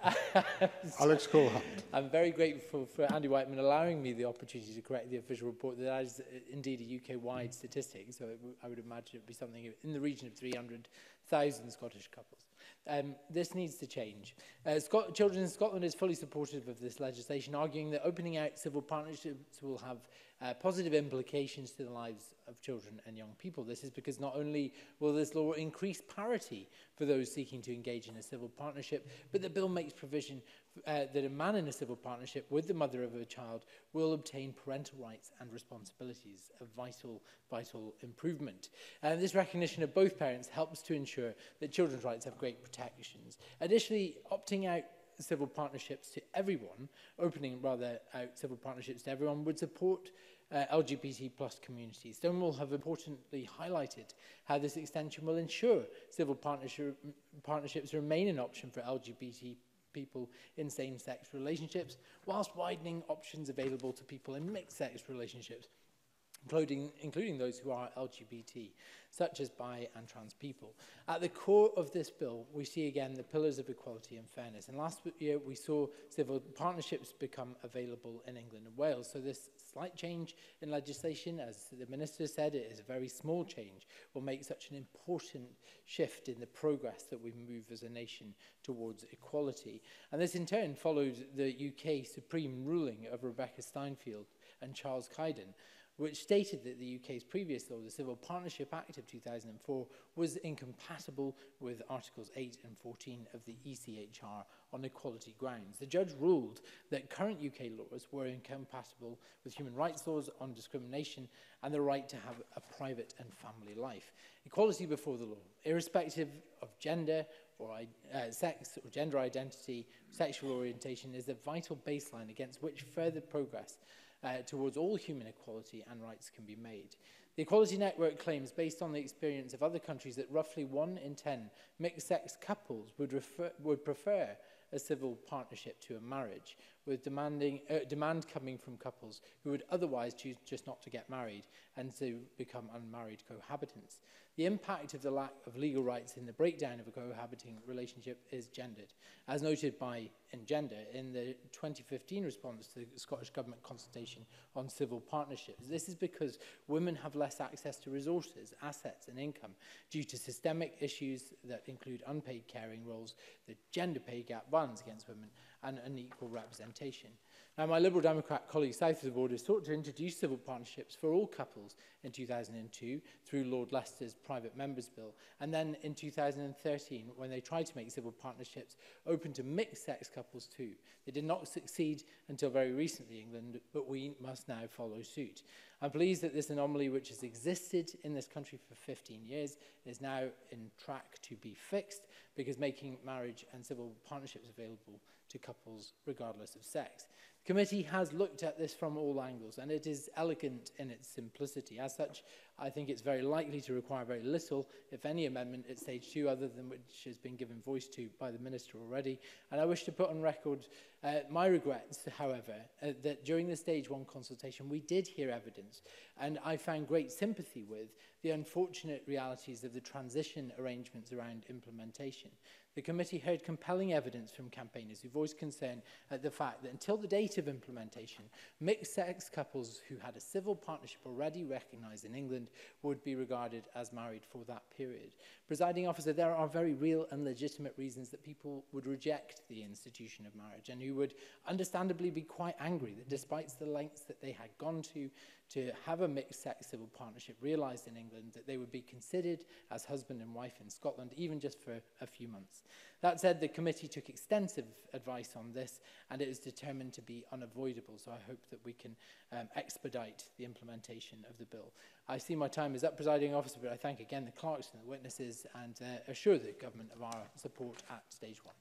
Speaker 1: Alex Cole.
Speaker 5: I'm very grateful for Andy Whiteman allowing me the opportunity to correct the official report. That is indeed a U K-wide statistic, so it w I would imagine it would be something in the region of three hundred thousand Scottish couples. Um, this needs to change. Uh, Scot Children in Scotland is fully supportive of this legislation, arguing that opening out civil partnerships will have uh, positive implications to the lives of children and young people. This is because not only will this law increase parity for those seeking to engage in a civil partnership, but the bill makes provision uh, that a man in a civil partnership with the mother of a child will obtain parental rights and responsibilities, a vital, vital improvement. And this recognition of both parents helps to ensure that children's rights have great protections. Additionally, opting out civil partnerships to everyone, opening rather out civil partnerships to everyone, would support uh, L G B T plus communities. Stonewall have importantly highlighted how this extension will ensure civil partnership, partnerships remain an option for L G B T people in same-sex relationships, whilst widening options available to people in mixed-sex relationships, including, including those who are L G B T, such as bi and trans people. At the core of this bill, we see again the pillars of equality and fairness. And last year, we saw civil partnerships become available in England and Wales. So this slight change in legislation, as the Minister said, it is a very small change, will make such an important shift in the progress that we move as a nation towards equality. And this in turn follows the U K Supreme ruling of Rebecca Steinfield and Charles Kyden, which stated that the U K's previous law, the Civil Partnership Act of two thousand four, was incompatible with Articles eight and fourteen of the E C H R on equality grounds. The judge ruled that current U K laws were incompatible with human rights laws on discrimination and the right to have a private and family life. Equality before the law, irrespective of gender or uh, sex or gender identity, sexual orientation, is a vital baseline against which further progress Uh, towards all human equality and rights can be made. The Equality Network claims, based on the experience of other countries, that roughly one in ten mixed-sex couples would, refer, would prefer a civil partnership to a marriage, with demanding, uh, demand coming from couples who would otherwise choose just not to get married and to become unmarried cohabitants. The impact of the lack of legal rights in the breakdown of a cohabiting relationship is gendered, as noted by Engender in the twenty fifteen response to the Scottish Government consultation on civil partnerships. This is because women have less access to resources, assets and income due to systemic issues that include unpaid caring roles, the gender pay gap, violence against women and unequal representation. Now, my Liberal Democrat colleagues south of the border sought to introduce civil partnerships for all couples in two thousand two through Lord Leicester's private members bill, and then in two thousand thirteen when they tried to make civil partnerships open to mixed-sex couples too. They did not succeed until very recently in England, but we must now follow suit. I'm pleased that this anomaly, which has existed in this country for fifteen years, is now in track to be fixed, because making marriage and civil partnerships available to couples regardless of sex. The committee has looked at this from all angles, and it is elegant in its simplicity. As such, I think it's very likely to require very little, if any, amendment at stage two, other than which has been given voice to by the Minister already. And I wish to put on record uh, my regrets, however, uh, that during the stage one consultation, we did hear evidence, and I found great sympathy with the unfortunate realities of the transition arrangements around implementation. The committee heard compelling evidence from campaigners who voiced concern at the fact that until the date of implementation, mixed-sex couples who had a civil partnership already recognised in England would be regarded as married for that period. Presiding officer, there are very real and legitimate reasons that people would reject the institution of marriage, and who would understandably be quite angry that despite the lengths that they had gone to to have a mixed-sex civil partnership realised in England, that they would be considered as husband and wife in Scotland, even just for a few months. That said, the committee took extensive advice on this, and it is determined to be unavoidable, so I hope that we can um, expedite the implementation of the bill. I see my time is up, presiding officer, but I thank again the clerks and the witnesses, and uh, assure the government of our support at stage one.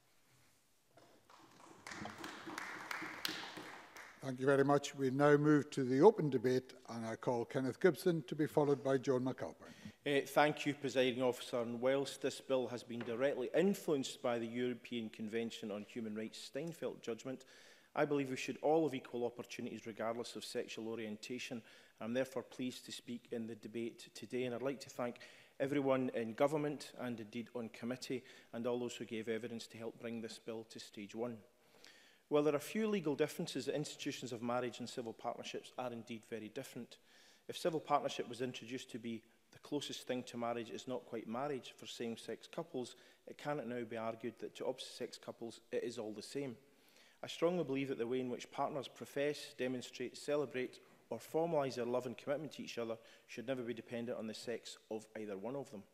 Speaker 1: Thank you very much. We now move to the open debate, and I call Kenneth Gibson to be followed by Joan McAlpine.
Speaker 8: Uh, thank you, Presiding Officer. And whilst this bill has been directly influenced by the European Convention on Human Rights Steinfeld judgment, I believe we should all have equal opportunities regardless of sexual orientation. I'm therefore pleased to speak in the debate today, and I'd like to thank everyone in government and indeed on committee, and all those who gave evidence to help bring this bill to stage one. While there are few legal differences, the institutions of marriage and civil partnerships are indeed very different. If civil partnership was introduced to be the closest thing to marriage is not quite marriage for same-sex couples, it cannot now be argued that to opposite-sex couples it is all the same. I strongly believe that the way in which partners profess, demonstrate, celebrate or formalise their love and commitment to each other should never be dependent on the sex of either one of them.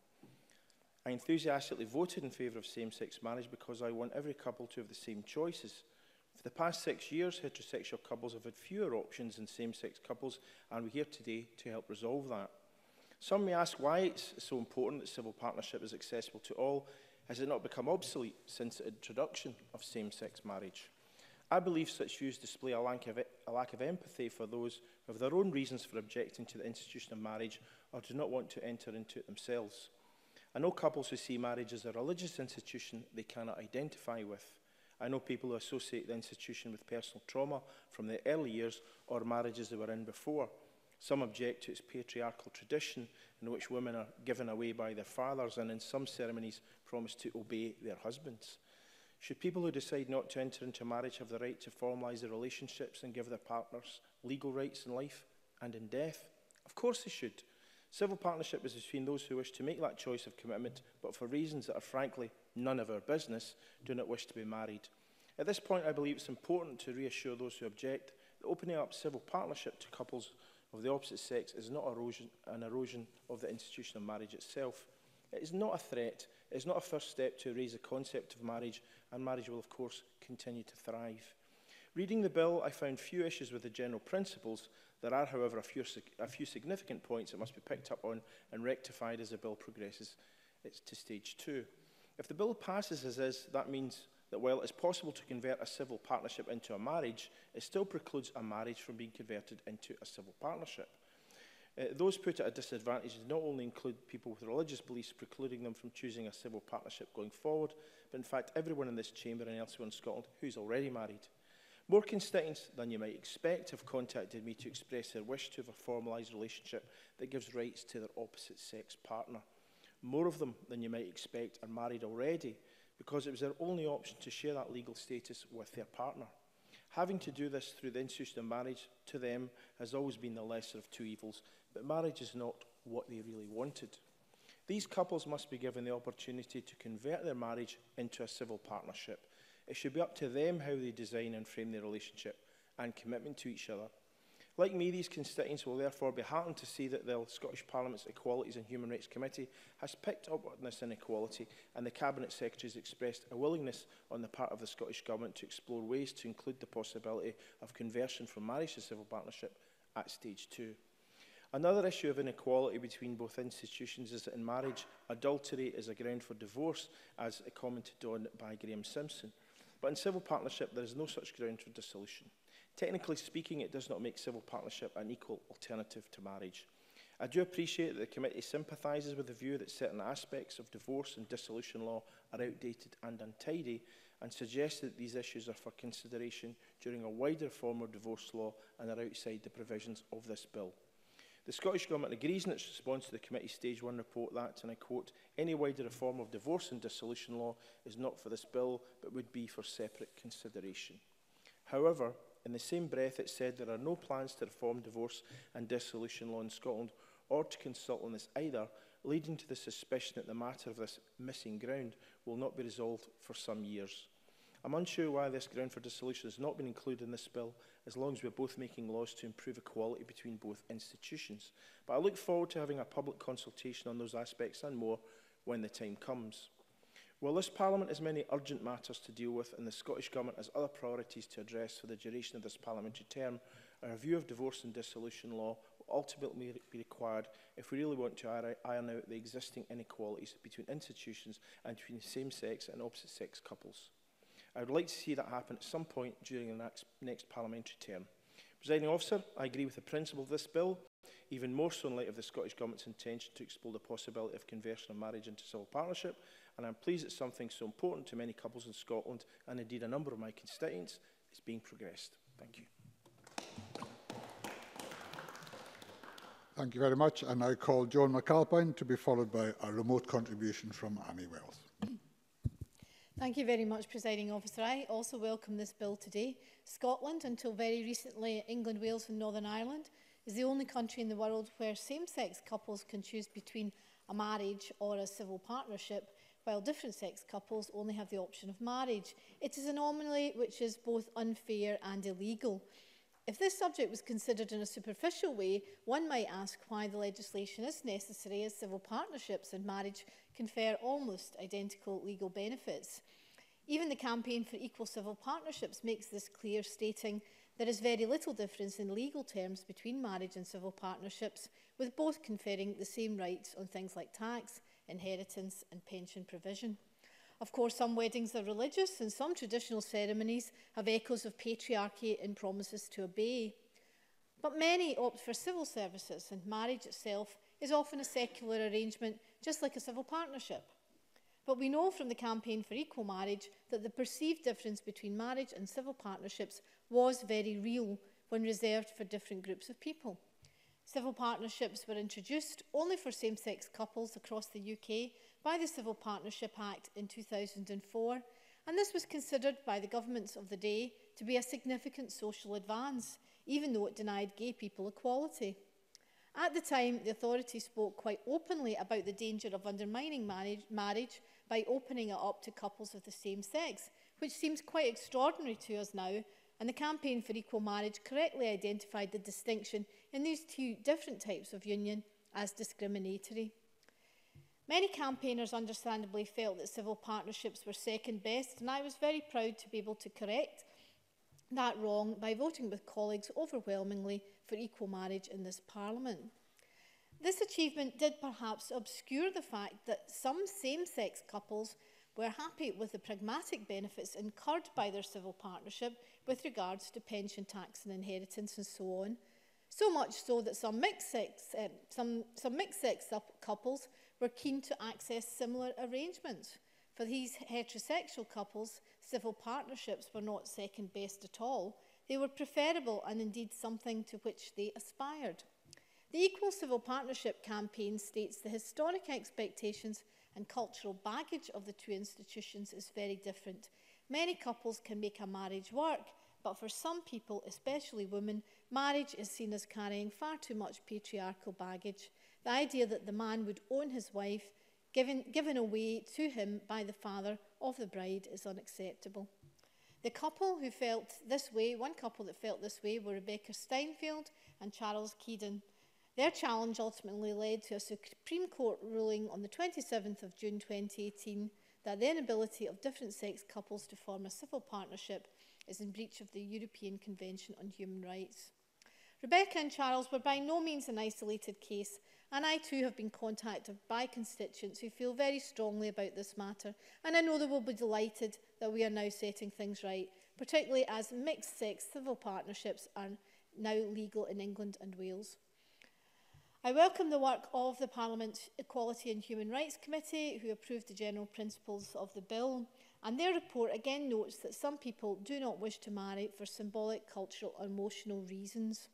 Speaker 8: I enthusiastically voted in favour of same-sex marriage because I want every couple to have the same choices. For the past six years, heterosexual couples have had fewer options than same-sex couples, and we're here today to help resolve that. Some may ask why it's so important that civil partnership is accessible to all. Has it not become obsolete since the introduction of same-sex marriage? I believe such views display a lack, of, a lack of empathy for those who have their own reasons for objecting to the institution of marriage or do not want to enter into it themselves. I know couples who see marriage as a religious institution they cannot identify with. I know people who associate the institution with personal trauma from their early years or marriages they were in before. Some object to its patriarchal tradition in which women are given away by their fathers and in some ceremonies promise to obey their husbands. Should people who decide not to enter into marriage have the right to formalise their relationships and give their partners legal rights in life and in death? Of course they should. Civil partnership is between those who wish to make that choice of commitment, but for reasons that are frankly none of our business, do not wish to be married. At this point, I believe it's important to reassure those who object that opening up civil partnership to couples of the opposite sex is not erosion, an erosion of the institution of marriage itself. It is not a threat. It is not a first step to raise the concept of marriage, and marriage will, of course, continue to thrive. Reading the bill, I found few issues with the general principles. There are, however, a few, a few significant points that must be picked up on and rectified as the bill progresses it's to stage two. If the bill passes as is, that means that while it is possible to convert a civil partnership into a marriage, it still precludes a marriage from being converted into a civil partnership. Uh, those put at a disadvantage not only include people with religious beliefs precluding them from choosing a civil partnership going forward, but in fact everyone in this chamber and elsewhere in Scotland who's already married. More constituents than you might expect have contacted me to express their wish to have a formalised relationship that gives rights to their opposite sex partner. More of them than you might expect are married already because it was their only option to share that legal status with their partner. Having to do this through the institution of marriage to them has always been the lesser of two evils, but marriage is not what they really wanted. These couples must be given the opportunity to convert their marriage into a civil partnership. It should be up to them how they design and frame their relationship and commitment to each other. Like me, these constituents will therefore be heartened to see that the Scottish Parliament's Equalities and Human Rights Committee has picked up on this inequality, and the Cabinet Secretary has expressed a willingness on the part of the Scottish Government to explore ways to include the possibility of conversion from marriage to civil partnership at stage two. Another issue of inequality between both institutions is that in marriage, adultery is a ground for divorce, as commented on by Graham Simpson. But in civil partnership, there is no such ground for dissolution. Technically speaking, it does not make civil partnership an equal alternative to marriage. I do appreciate that the committee sympathises with the view that certain aspects of divorce and dissolution law are outdated and untidy, and suggests that these issues are for consideration during a wider reform of divorce law and are outside the provisions of this bill. The Scottish Government agrees in its response to the committee's Stage one report that, and I quote, any wider reform of divorce and dissolution law is not for this bill, but would be for separate consideration. However, in the same breath, it said there are no plans to reform divorce and dissolution law in Scotland or to consult on this either, leading to the suspicion that the matter of this missing ground will not be resolved for some years. I'm unsure why this ground for dissolution has not been included in this bill, as long as we're both making laws to improve equality between both institutions. But I look forward to having a public consultation on those aspects and more when the time comes. While this Parliament has many urgent matters to deal with and the Scottish Government has other priorities to address for the duration of this parliamentary term, a review of divorce and dissolution law will ultimately be required if we really want to iron out the existing inequalities between institutions and between same-sex and opposite-sex couples. I would like to see that happen at some point during the next, next parliamentary term. Presiding Officer, I agree with the principle of this bill, even more so in light of the Scottish Government's intention to explore the possibility of conversion of marriage into civil partnership, and I'm pleased that something so important to many couples in Scotland, and indeed a number of my constituents, is being progressed. Thank you.
Speaker 1: Thank you very much. And I call Joan McAlpine, to be followed by a remote contribution from Annie Wells.
Speaker 9: Thank you very much, Presiding Officer. I also welcome this bill today. Scotland, until very recently England, Wales and Northern Ireland, is the only country in the world where same-sex couples can choose between a marriage or a civil partnership, while different-sex couples only have the option of marriage. It is an anomaly which is both unfair and illegal. If this subject was considered in a superficial way, one might ask why the legislation is necessary, as civil partnerships and marriage confer almost identical legal benefits. Even the Campaign for Equal Civil Partnerships makes this clear, stating there is very little difference in legal terms between marriage and civil partnerships, with both conferring the same rights on things like tax, inheritance and pension provision. Of course, some weddings are religious and some traditional ceremonies have echoes of patriarchy and promises to obey. But many opt for civil services, and marriage itself is often a secular arrangement, just like a civil partnership. But we know from the Campaign for Equal Marriage that the perceived difference between marriage and civil partnerships was very real when reserved for different groups of people. Civil partnerships were introduced only for same-sex couples across the U K by the Civil Partnership Act in two thousand four, and this was considered by the governments of the day to be a significant social advance, even though it denied gay people equality. At the time, the authorities spoke quite openly about the danger of undermining marriage by opening it up to couples of the same sex, which seems quite extraordinary to us now, and the Campaign for Equal Marriage correctly identified the distinction in these two different types of union as discriminatory. Many campaigners understandably felt that civil partnerships were second best, and I was very proud to be able to correct that wrong by voting with colleagues overwhelmingly for equal marriage in this Parliament. This achievement did perhaps obscure the fact that some same-sex couples were happy with the pragmatic benefits incurred by their civil partnership with regards to pension, tax and inheritance and so on. So much so that some mixed-sex uh, some, some mixed-sex couples were keen to access similar arrangements. For these heterosexual couples, civil partnerships were not second best at all. They were preferable and indeed something to which they aspired. The Equal Civil Partnership campaign states the historic expectations and cultural baggage of the two institutions is very different. Many couples can make a marriage work, but for some people, especially women, marriage is seen as carrying far too much patriarchal baggage. The idea that the man would own his wife, given, given away to him by the father of the bride, is unacceptable. The couple who felt this way, one couple that felt this way, were Rebecca Steinfeld and Charles Keedon. Their challenge ultimately led to a Supreme Court ruling on the twenty-seventh of June twenty eighteen that the inability of different-sex couples to form a civil partnership is in breach of the European Convention on Human Rights. Rebecca and Charles were by no means an isolated case, and I too have been contacted by constituents who feel very strongly about this matter, and I know they will be delighted that we are now setting things right, particularly as mixed-sex civil partnerships are now legal in England and Wales. I welcome the work of the Parliament's Equality and Human Rights Committee, who approved the general principles of the bill, and their report again notes that some people do not wish to marry for symbolic, cultural or emotional reasons.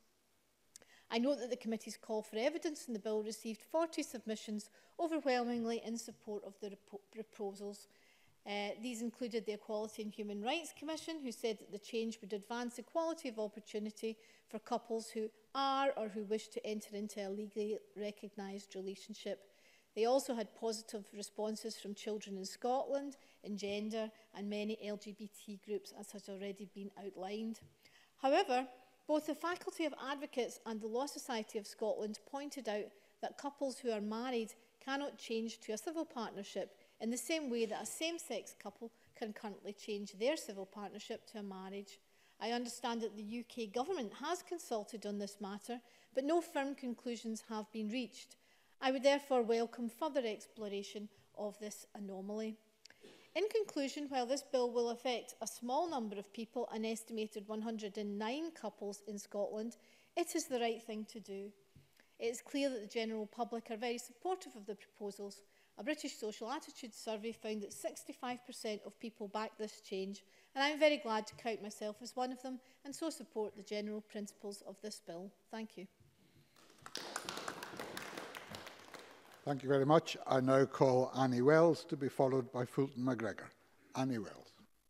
Speaker 9: I note that the committee's call for evidence in the bill received forty submissions, overwhelmingly in support of the proposals. Uh, these included the Equality and Human Rights Commission, who said that the change would advance equality of opportunity for couples who are or who wish to enter into a legally recognised relationship. They also had positive responses from Children in Scotland, Engender and many L G B T groups, as has already been outlined. However, both the Faculty of Advocates and the Law Society of Scotland pointed out that couples who are married cannot change to a civil partnership in the same way that a same-sex couple can currently change their civil partnership to a marriage. I understand that the U K government has consulted on this matter, but no firm conclusions have been reached. I would therefore welcome further exploration of this anomaly. In conclusion, while this bill will affect a small number of people, an estimated one hundred and nine couples in Scotland, it is the right thing to do. It is clear that the general public are very supportive of the proposals. A British Social Attitudes survey found that sixty-five percent of people back this change, and I am very glad to count myself as one of them and so support the general principles of this bill. Thank you.
Speaker 1: Thank you very much. I now call Annie Wells to be followed by Fulton McGregor. Annie Wells.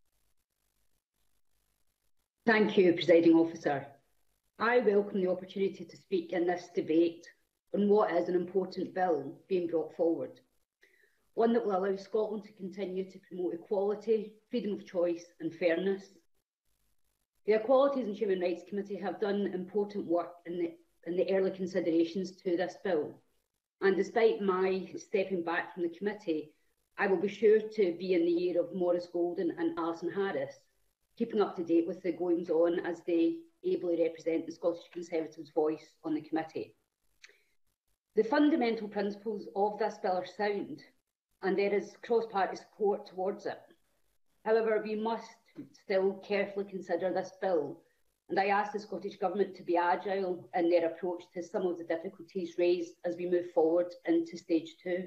Speaker 10: Thank you, Presiding Officer. I welcome the opportunity to speak in this debate on what is an important bill being brought forward, one that will allow Scotland to continue to promote equality, freedom of choice and fairness. The Equalities and Human Rights Committee have done important work in the, in the early considerations to this bill, and despite my stepping back from the committee, I will be sure to be in the ear of Maurice Golden and Alison Harris, keeping up to date with the goings-on as they ably represent the Scottish Conservatives' voice on the committee. The fundamental principles of this bill are sound, and there is cross-party support towards it. However, we must still carefully consider this bill, and I ask the Scottish Government to be agile in their approach to some of the difficulties raised as we move forward into stage two.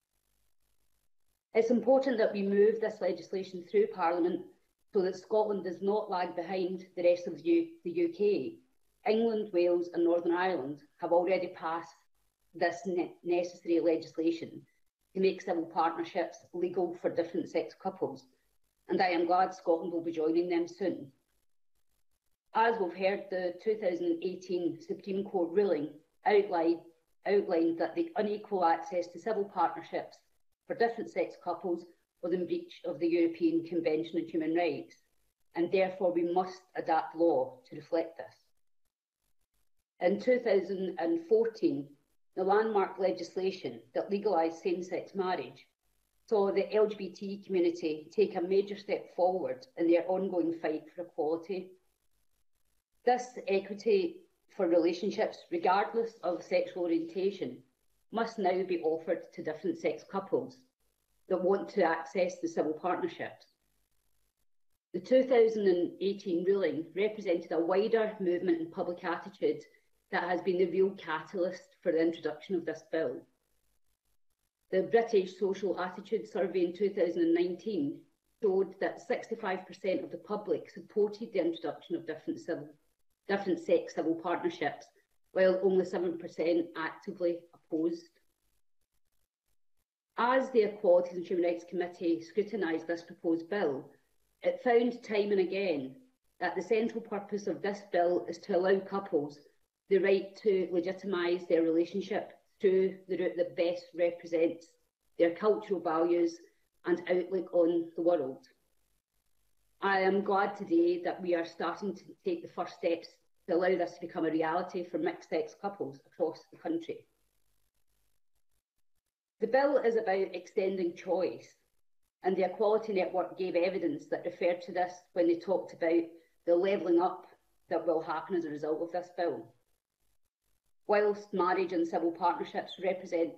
Speaker 10: It's important that we move this legislation through Parliament so that Scotland does not lag behind the rest of the, U the U K. England, Wales and Northern Ireland have already passed this ne necessary legislation to make civil partnerships legal for different sex couples, and I am glad Scotland will be joining them soon. As we've heard, the two thousand eighteen Supreme Court ruling outlined, outlined that the unequal access to civil partnerships for different sex couples was in breach of the European Convention on Human Rights, and therefore we must adapt law to reflect this. In two thousand fourteen, the landmark legislation that legalised same-sex marriage saw the L G B T community take a major step forward in their ongoing fight for equality. This equity for relationships, regardless of sexual orientation, must now be offered to different sex couples that want to access the civil partnerships. The two thousand eighteen ruling represented a wider movement in public attitude that has been the real catalyst for the introduction of this bill. The British Social Attitude Survey in two thousand nineteen showed that sixty-five percent of the public supported the introduction of different, civil, different sex civil partnerships, while only seven percent actively opposed. As the Equalities and Human Rights Committee scrutinised this proposed bill, it found time and again that the central purpose of this bill is to allow couples the right to legitimise their relationship through the route that best represents their cultural values and outlook on the world. I am glad today that we are starting to take the first steps to allow this to become a reality for mixed-sex couples across the country. The bill is about extending choice, and the Equality Network gave evidence that referred to this when they talked about the levelling up that will happen as a result of this bill. Whilst marriage and civil partnerships represent,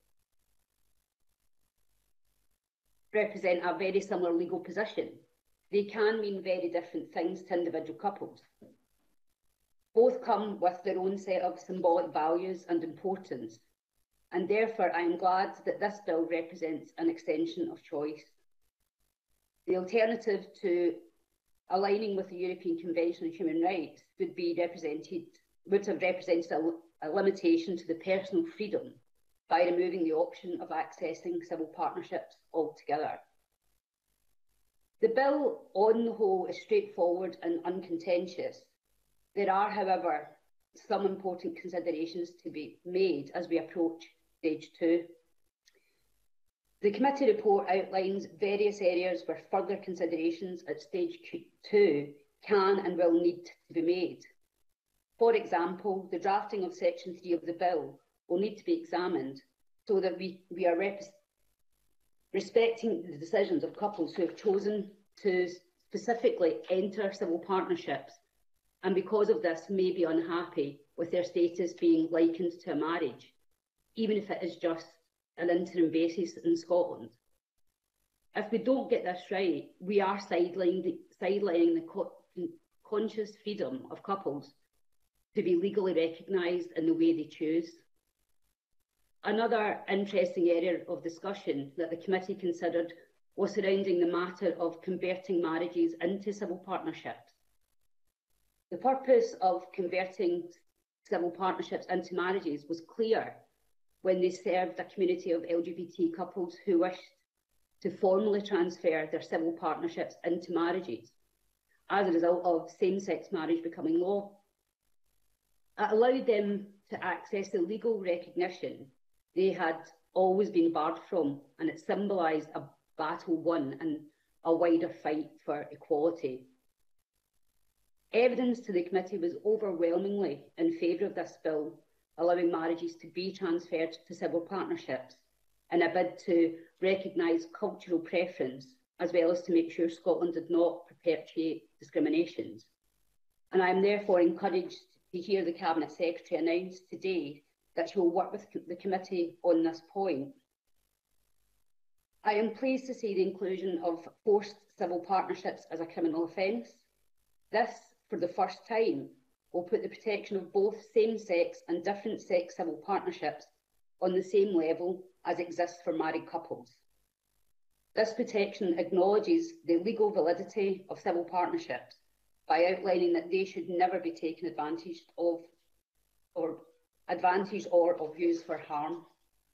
Speaker 10: represent a very similar legal position, they can mean very different things to individual couples. Both come with their own set of symbolic values and importance, and therefore I am glad that this bill represents an extension of choice. The alternative to aligning with the European Convention on Human Rights would be represented, would have represented a a limitation to the personal freedom by removing the option of accessing civil partnerships altogether. The bill on the whole is straightforward and uncontentious. There are, however, some important considerations to be made as we approach stage two. The committee report outlines various areas where further considerations at stage two can and will need to be made. For example, the drafting of Section three of the bill will need to be examined so that we, we are respecting the decisions of couples who have chosen to specifically enter civil partnerships and because of this may be unhappy with their status being likened to a marriage, even if it is just an interim basis in Scotland. If we don't get this right, we are sidelining the, sidelining the co conscious freedom of couples to be legally recognised in the way they choose. Another interesting area of discussion that the committee considered was surrounding the matter of converting marriages into civil partnerships. The purpose of converting civil partnerships into marriages was clear, when they served a community of L G B T couples who wished to formally transfer their civil partnerships into marriages as a result of same-sex marriage becoming law. It allowed them to access the legal recognition they had always been barred from, and it symbolised a battle won and a wider fight for equality. Evidence to the committee was overwhelmingly in favour of this bill, allowing marriages to be transferred to civil partnerships in a bid to recognise cultural preference, as well as to make sure Scotland did not perpetuate discriminations. And I am therefore encouraged to hear the Cabinet Secretary announce today that she will work with the committee on this point. I am pleased to see the inclusion of forced civil partnerships as a criminal offence. This, for the first time, will put the protection of both same-sex and different-sex civil partnerships on the same level as exists for married couples. This protection acknowledges the legal validity of civil partnerships by outlining that they should never be taken advantage of or advantage or of used for harm.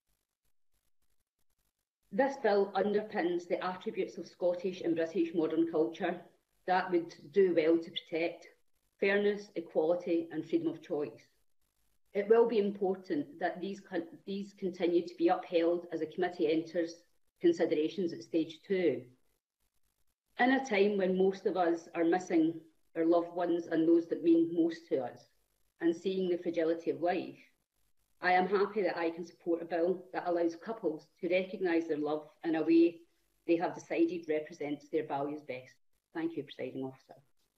Speaker 10: This bill underpins the attributes of Scottish and British modern culture that would do well to protect fairness, equality and freedom of choice. It will be important that these, these continue to be upheld as the committee enters considerations at stage two. In a time when most of us are missing our loved ones and those that mean most to us, and seeing the fragility of life, I am happy that I can support a bill that allows couples to recognise their love in a way they have decided represents their values best. Thank you, Presiding Officer.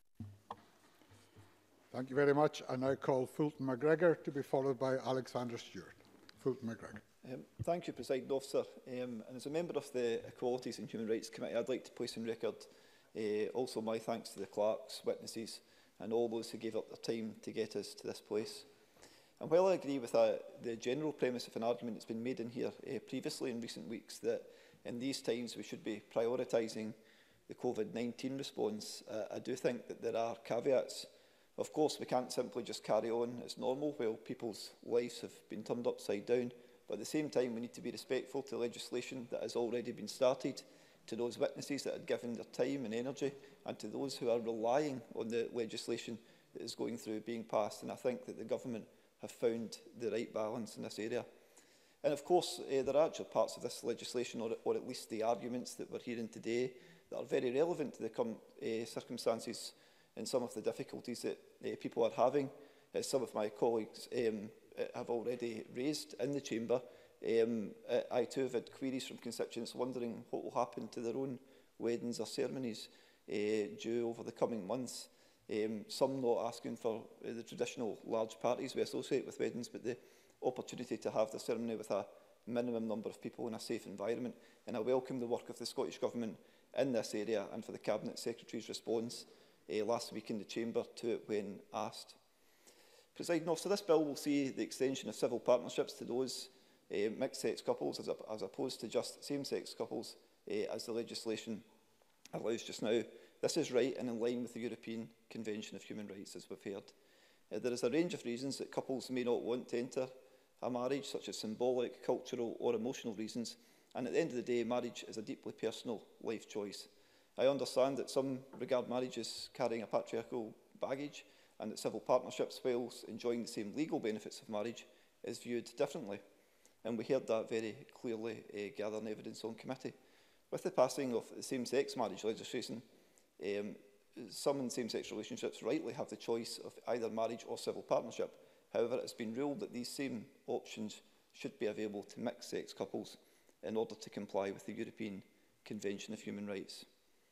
Speaker 1: Thank you very much. I now call Fulton McGregor to be followed by Alexander Stewart. Fulton McGregor.
Speaker 11: Um, thank you, Presiding Officer. Um, and as a member of the Equalities and Human Rights Committee, I'd like to place on record uh, also my thanks to the clerks, witnesses and all those who gave up their time to get us to this place. And while I agree with uh, the general premise of an argument that's been made in here uh, previously in recent weeks, that in these times we should be prioritising the COVID nineteen response, uh, I do think that there are caveats. Of course, we can't simply just carry on as normal while people's lives have been turned upside down. But at the same time, we need to be respectful to legislation that has already been started, to those witnesses that had given their time and energy, and to those who are relying on the legislation that is going through being passed. And I think that the government have found the right balance in this area. And of course, uh, there are actual parts of this legislation, or, or at least the arguments that we're hearing today, that are very relevant to the current uh, circumstances and some of the difficulties that uh, people are having. As some of my colleagues um, have already raised in the chamber, um, I too have had queries from constituents wondering what will happen to their own weddings or ceremonies uh, due over the coming months. Um, some not asking for uh, the traditional large parties we associate with weddings, but the opportunity to have the ceremony with a minimum number of people in a safe environment. And I welcome the work of the Scottish Government in this area and for the Cabinet Secretary's response uh, last week in the Chamber to it when asked. Presiding Officer, this bill will see the extension of civil partnerships to those uh, mixed-sex couples as, a, as opposed to just same-sex couples uh, as the legislation allows just now. This is right and in line with the European Convention of Human Rights, as we've heard. Uh, there is a range of reasons that couples may not want to enter a marriage, such as symbolic, cultural or emotional reasons. And at the end of the day, marriage is a deeply personal life choice. I understand that some regard marriage as carrying a patriarchal baggage, and that civil partnerships, whilst enjoying the same legal benefits of marriage, is viewed differently. And we heard that very clearly uh, gathering evidence on committee. With the passing of the same-sex marriage legislation, um, some in same-sex relationships rightly have the choice of either marriage or civil partnership. However, it has been ruled that these same options should be available to mixed-sex couples in order to comply with the European Convention of Human Rights.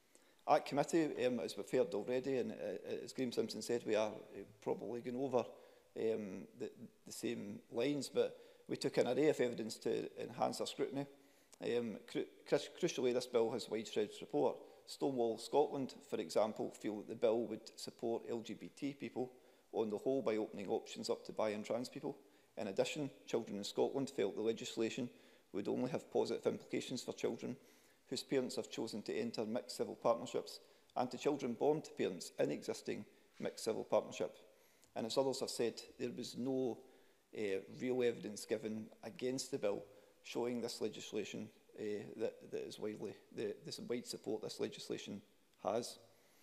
Speaker 11: At committee, um, as we've heard already, and uh, as Graeme Simpson said, we are uh, probably going over um, the, the same lines, but we took an array of evidence to enhance our scrutiny. Um, cru crucially, this bill has widespread support. Stonewall Scotland, for example, feel that the bill would support L G B T people on the whole by opening options up to bi and trans people. In addition, Children in Scotland felt the legislation would only have positive implications for children whose parents have chosen to enter mixed civil partnerships, and to children born to parents in existing mixed civil partnership. And as others have said, there was no uh, real evidence given against the bill, showing this legislation uh, that, that is widely, the, this wide support this legislation has.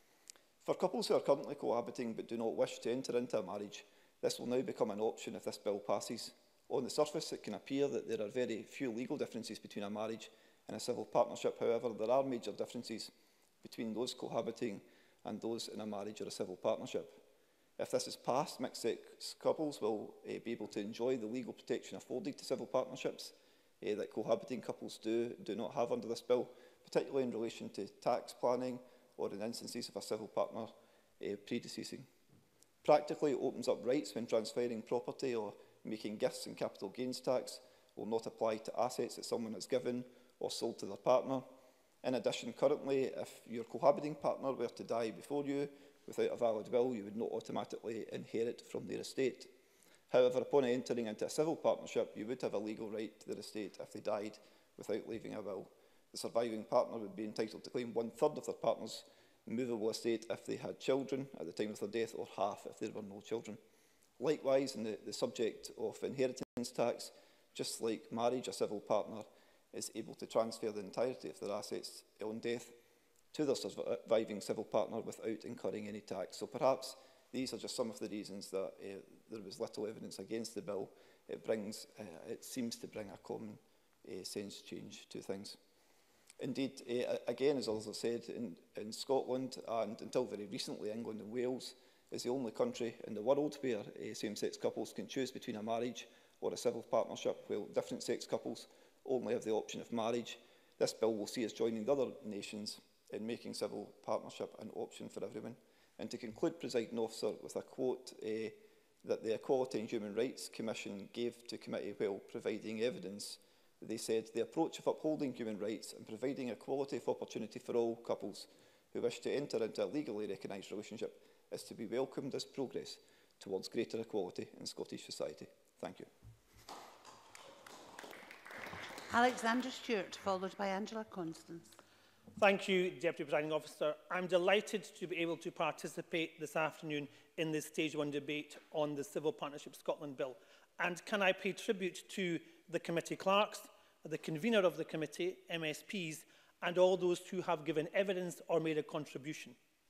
Speaker 11: For couples who are currently cohabiting but do not wish to enter into a marriage, this will now become an option if this bill passes. On the surface, it can appear that there are very few legal differences between a marriage and a civil partnership. However, there are major differences between those cohabiting and those in a marriage or a civil partnership. If this is passed, mixed-sex couples will uh, be able to enjoy the legal protection afforded to civil partnerships uh, that cohabiting couples do, do not have under this bill, particularly in relation to tax planning or in instances of a civil partner uh, predeceasing. Practically, it opens up rights when transferring property or making gifts and capital gains tax will not apply to assets that someone has given or sold to their partner. In addition, currently, if your cohabiting partner were to die before you without a valid will, you would not automatically inherit from their estate. However, upon entering into a civil partnership, you would have a legal right to their estate if they died without leaving a will. The surviving partner would be entitled to claim one-third of their partner's movable estate if they had children at the time of their death, or half if there were no children. Likewise, in the, the subject of inheritance tax, just like marriage, a civil partner is able to transfer the entirety of their assets on death to their surviving civil partner without incurring any tax. So perhaps these are just some of the reasons that uh, there was little evidence against the bill. It brings, uh, it seems to bring a common uh, sense change to things. Indeed, uh, again, as others have said, in, in Scotland and until very recently England and Wales is the only country in the world where uh, same-sex couples can choose between a marriage or a civil partnership, while different sex couples only have the option of marriage. This bill will see us joining the other nations in making civil partnership an option for everyone. And to conclude, Presiding Officer, with a quote uh, that the Equality and Human Rights Commission gave to committee while providing evidence, they said, "The approach of upholding human rights and providing equality of opportunity for all couples who wish to enter into a legally recognised relationship is to be welcomed as progress towards greater equality in Scottish society." Thank you.
Speaker 12: Alexander Stewart, followed by Angela Constance.
Speaker 13: Thank you, Deputy Presiding Officer. I'm delighted to be able to participate this afternoon in this Stage one debate on the Civil Partnership Scotland Bill. And can I pay tribute to the committee clerks, the convener of the committee, M S Ps, and all those who have given evidence or made a contribution.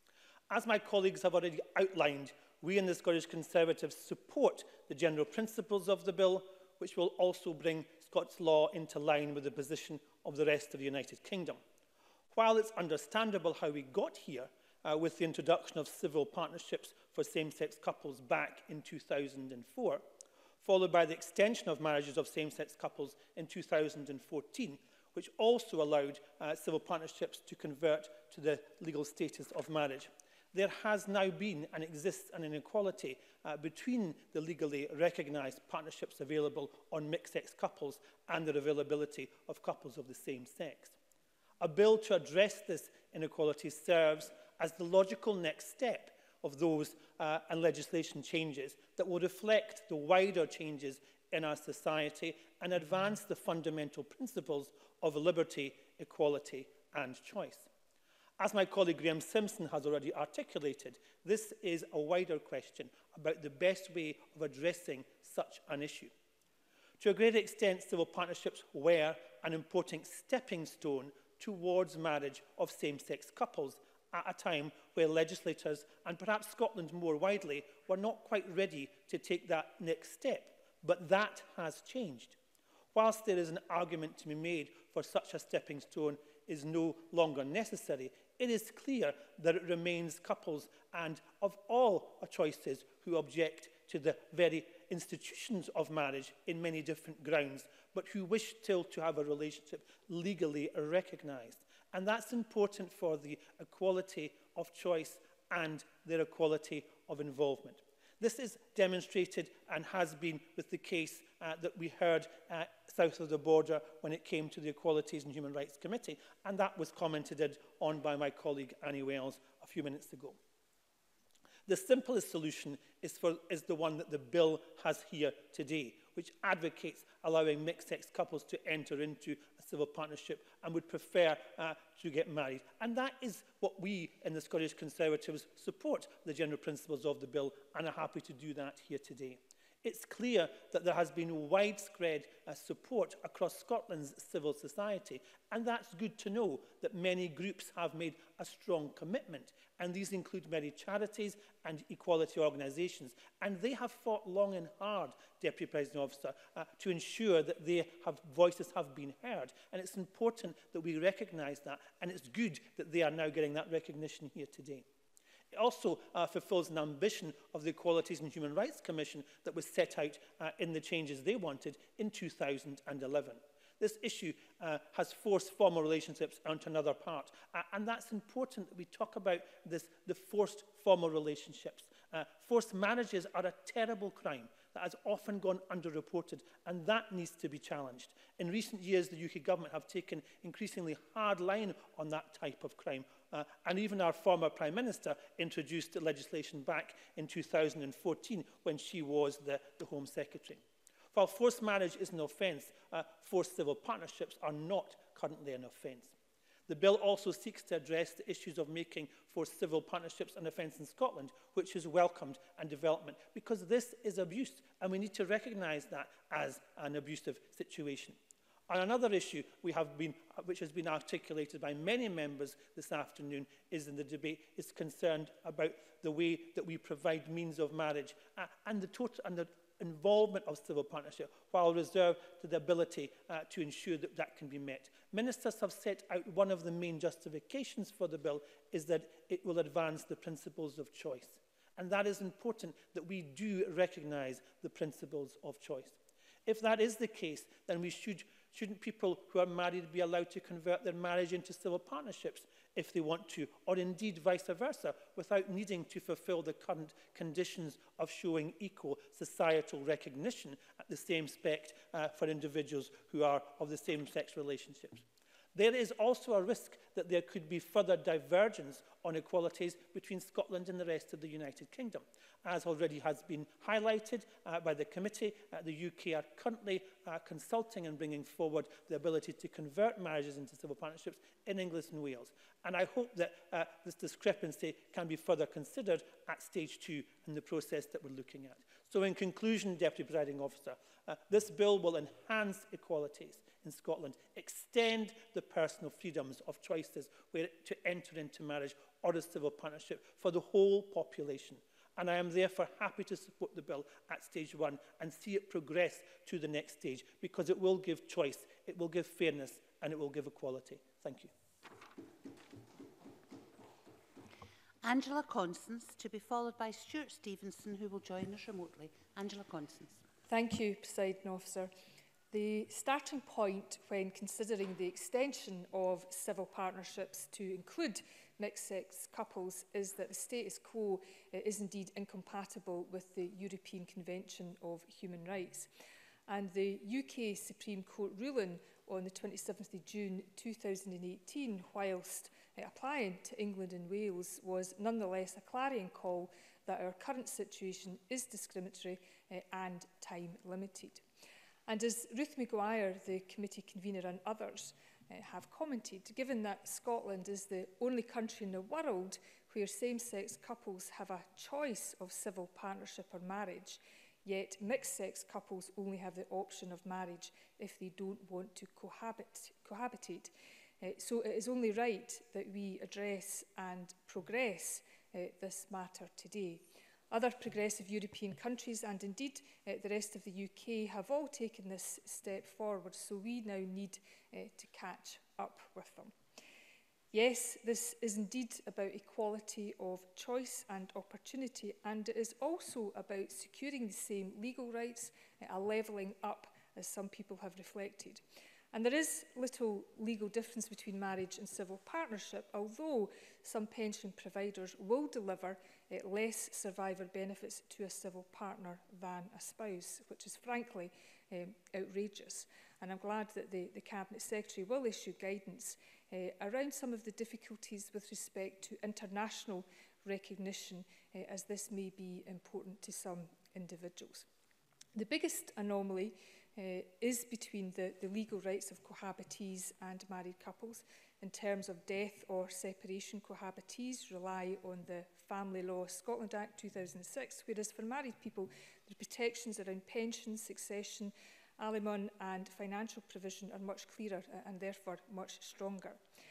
Speaker 13: As my colleagues have already outlined, we in the Scottish Conservatives support the general principles of the bill, which will also bring Scots law into line with the position of the rest of the United Kingdom. While it's understandable how we got here uh, with the introduction of civil partnerships for same-sex couples back in two thousand four, followed by the extension of marriages of same-sex couples in two thousand fourteen, which also allowed uh, civil partnerships to convert to the legal status of marriage, there has now been and exists an inequality uh, between the legally recognised partnerships available on mixed-sex couples and the availability of couples of the same sex. A bill to address this inequality serves as the logical next step of those uh, and legislation changes that will reflect the wider changes in our society and advance the fundamental principles of liberty, equality and choice. As my colleague Graham Simpson has already articulated, this is a wider question about the best way of addressing such an issue. To a great extent, civil partnerships were an important stepping stone towards marriage of same-sex couples at a time where legislators, and perhaps Scotland more widely, were not quite ready to take that next step. But that has changed. Whilst there is an argument to be made for such a stepping stone is no longer necessary, it is clear that it remains couples and of all choices who object to the very institutions of marriage in many different grounds, but who wish still to have a relationship legally recognised. And that's important for the equality of choice and their equality of involvement. This is demonstrated and has been with the case uh, that we heard uh, south of the border when it came to the Equalities and Human Rights Committee, and that was commented on by my colleague Annie Wells a few minutes ago. The simplest solution is, for, is the one that the bill has here today, which advocates allowing mixed-sex couples to enter into a civil partnership and would prefer uh, to get married. And that is what we in the Scottish Conservatives support, the general principles of the bill, and are happy to do that here today. It's clear that there has been widespread uh, support across Scotland's civil society, and that's good to know that many groups have made a strong commitment, and these include many charities and equality organisations, and they have fought long and hard, Deputy Presiding Officer, uh, to ensure that their have, voices have been heard, and it's important that we recognise that, and it's good that they are now getting that recognition here today. It also uh, fulfills an ambition of the Equalities and Human Rights Commission that was set out uh, in the changes they wanted in two thousand eleven. This issue uh, has forced formal relationships onto another part, uh, and that's important that we talk about this, the forced formal relationships. Uh, forced marriages are a terrible crime that has often gone underreported, and that needs to be challenged. In recent years, the U K government have taken increasingly hard line on that type of crime, uh, and even our former Prime Minister introduced legislation back in two thousand fourteen when she was the, the Home Secretary. While forced marriage is an offence, uh, forced civil partnerships are not currently an offence. The bill also seeks to address the issues of making forced civil partnerships an offence in Scotland, which is welcomed and development, because this is abuse, and we need to recognise that as an abusive situation. On another issue we have been, which has been articulated by many members this afternoon is in the debate, is concerned about the way that we provide means of marriage uh, and the total and the involvement of civil partnership, while reserved to the ability uh, to ensure that that can be met. Ministers have set out one of the main justifications for the bill is that it will advance the principles of choice. And that is important, that we do recognise the principles of choice. If that is the case, then we should, shouldn't people who are married be allowed to convert their marriage into civil partnerships if they want to, or indeed vice versa, without needing to fulfil the current conditions of showing equal societal recognition at the same spec uh, for individuals who are of the same-sex relationships. There is also a risk that there could be further divergence on equalities between Scotland and the rest of the United Kingdom. As already has been highlighted uh, by the committee, uh, the U K are currently uh, consulting and bringing forward the ability to convert marriages into civil partnerships in England and Wales. And I hope that uh, this discrepancy can be further considered at stage two in the process that we're looking at. So in conclusion, Deputy Presiding Officer, uh, this bill will enhance equalities in Scotland, extend the personal freedoms of choices where to enter into marriage or a civil partnership for the whole population. And I am therefore happy to support the bill at stage one and see it progress to the next stage, because it will give choice, it will give fairness, and it will give equality. Thank you.
Speaker 12: Angela Constance, to be followed by Stuart Stevenson, who will join us remotely. Angela Constance.
Speaker 14: Thank you, Presiding Officer. The starting point when considering the extension of civil partnerships to include mixed-sex couples is that the status quo uh, is indeed incompatible with the European Convention of Human Rights. And the U K Supreme Court ruling on the twenty-seventh of June two thousand eighteen, whilst uh, applying to England and Wales, was nonetheless a clarion call that our current situation is discriminatory uh, and time-limited. And as Ruth Maguire, the committee convener, and others uh, have commented, given that Scotland is the only country in the world where same-sex couples have a choice of civil partnership or marriage, yet mixed-sex couples only have the option of marriage if they don't want to cohabit, cohabitate. Uh, so it is only right that we address and progress uh, this matter today. Other progressive European countries and indeed uh, the rest of the U K have all taken this step forward, so we now need uh, to catch up with them. Yes, this is indeed about equality of choice and opportunity, and it is also about securing the same legal rights, uh, a levelling up, as some people have reflected. And there is little legal difference between marriage and civil partnership, although some pension providers will deliver uh, less survivor benefits to a civil partner than a spouse, which is frankly um, outrageous. And I'm glad that the, the Cabinet Secretary will issue guidance uh, around some of the difficulties with respect to international recognition, uh, as this may be important to some individuals. The biggest anomaly Uh, is between the, the legal rights of cohabitees and married couples. In terms of death or separation, cohabitees rely on the Family Law Scotland Act two thousand six, whereas for married people, the protections around pension, succession, alimony and financial provision are much clearer and therefore much stronger.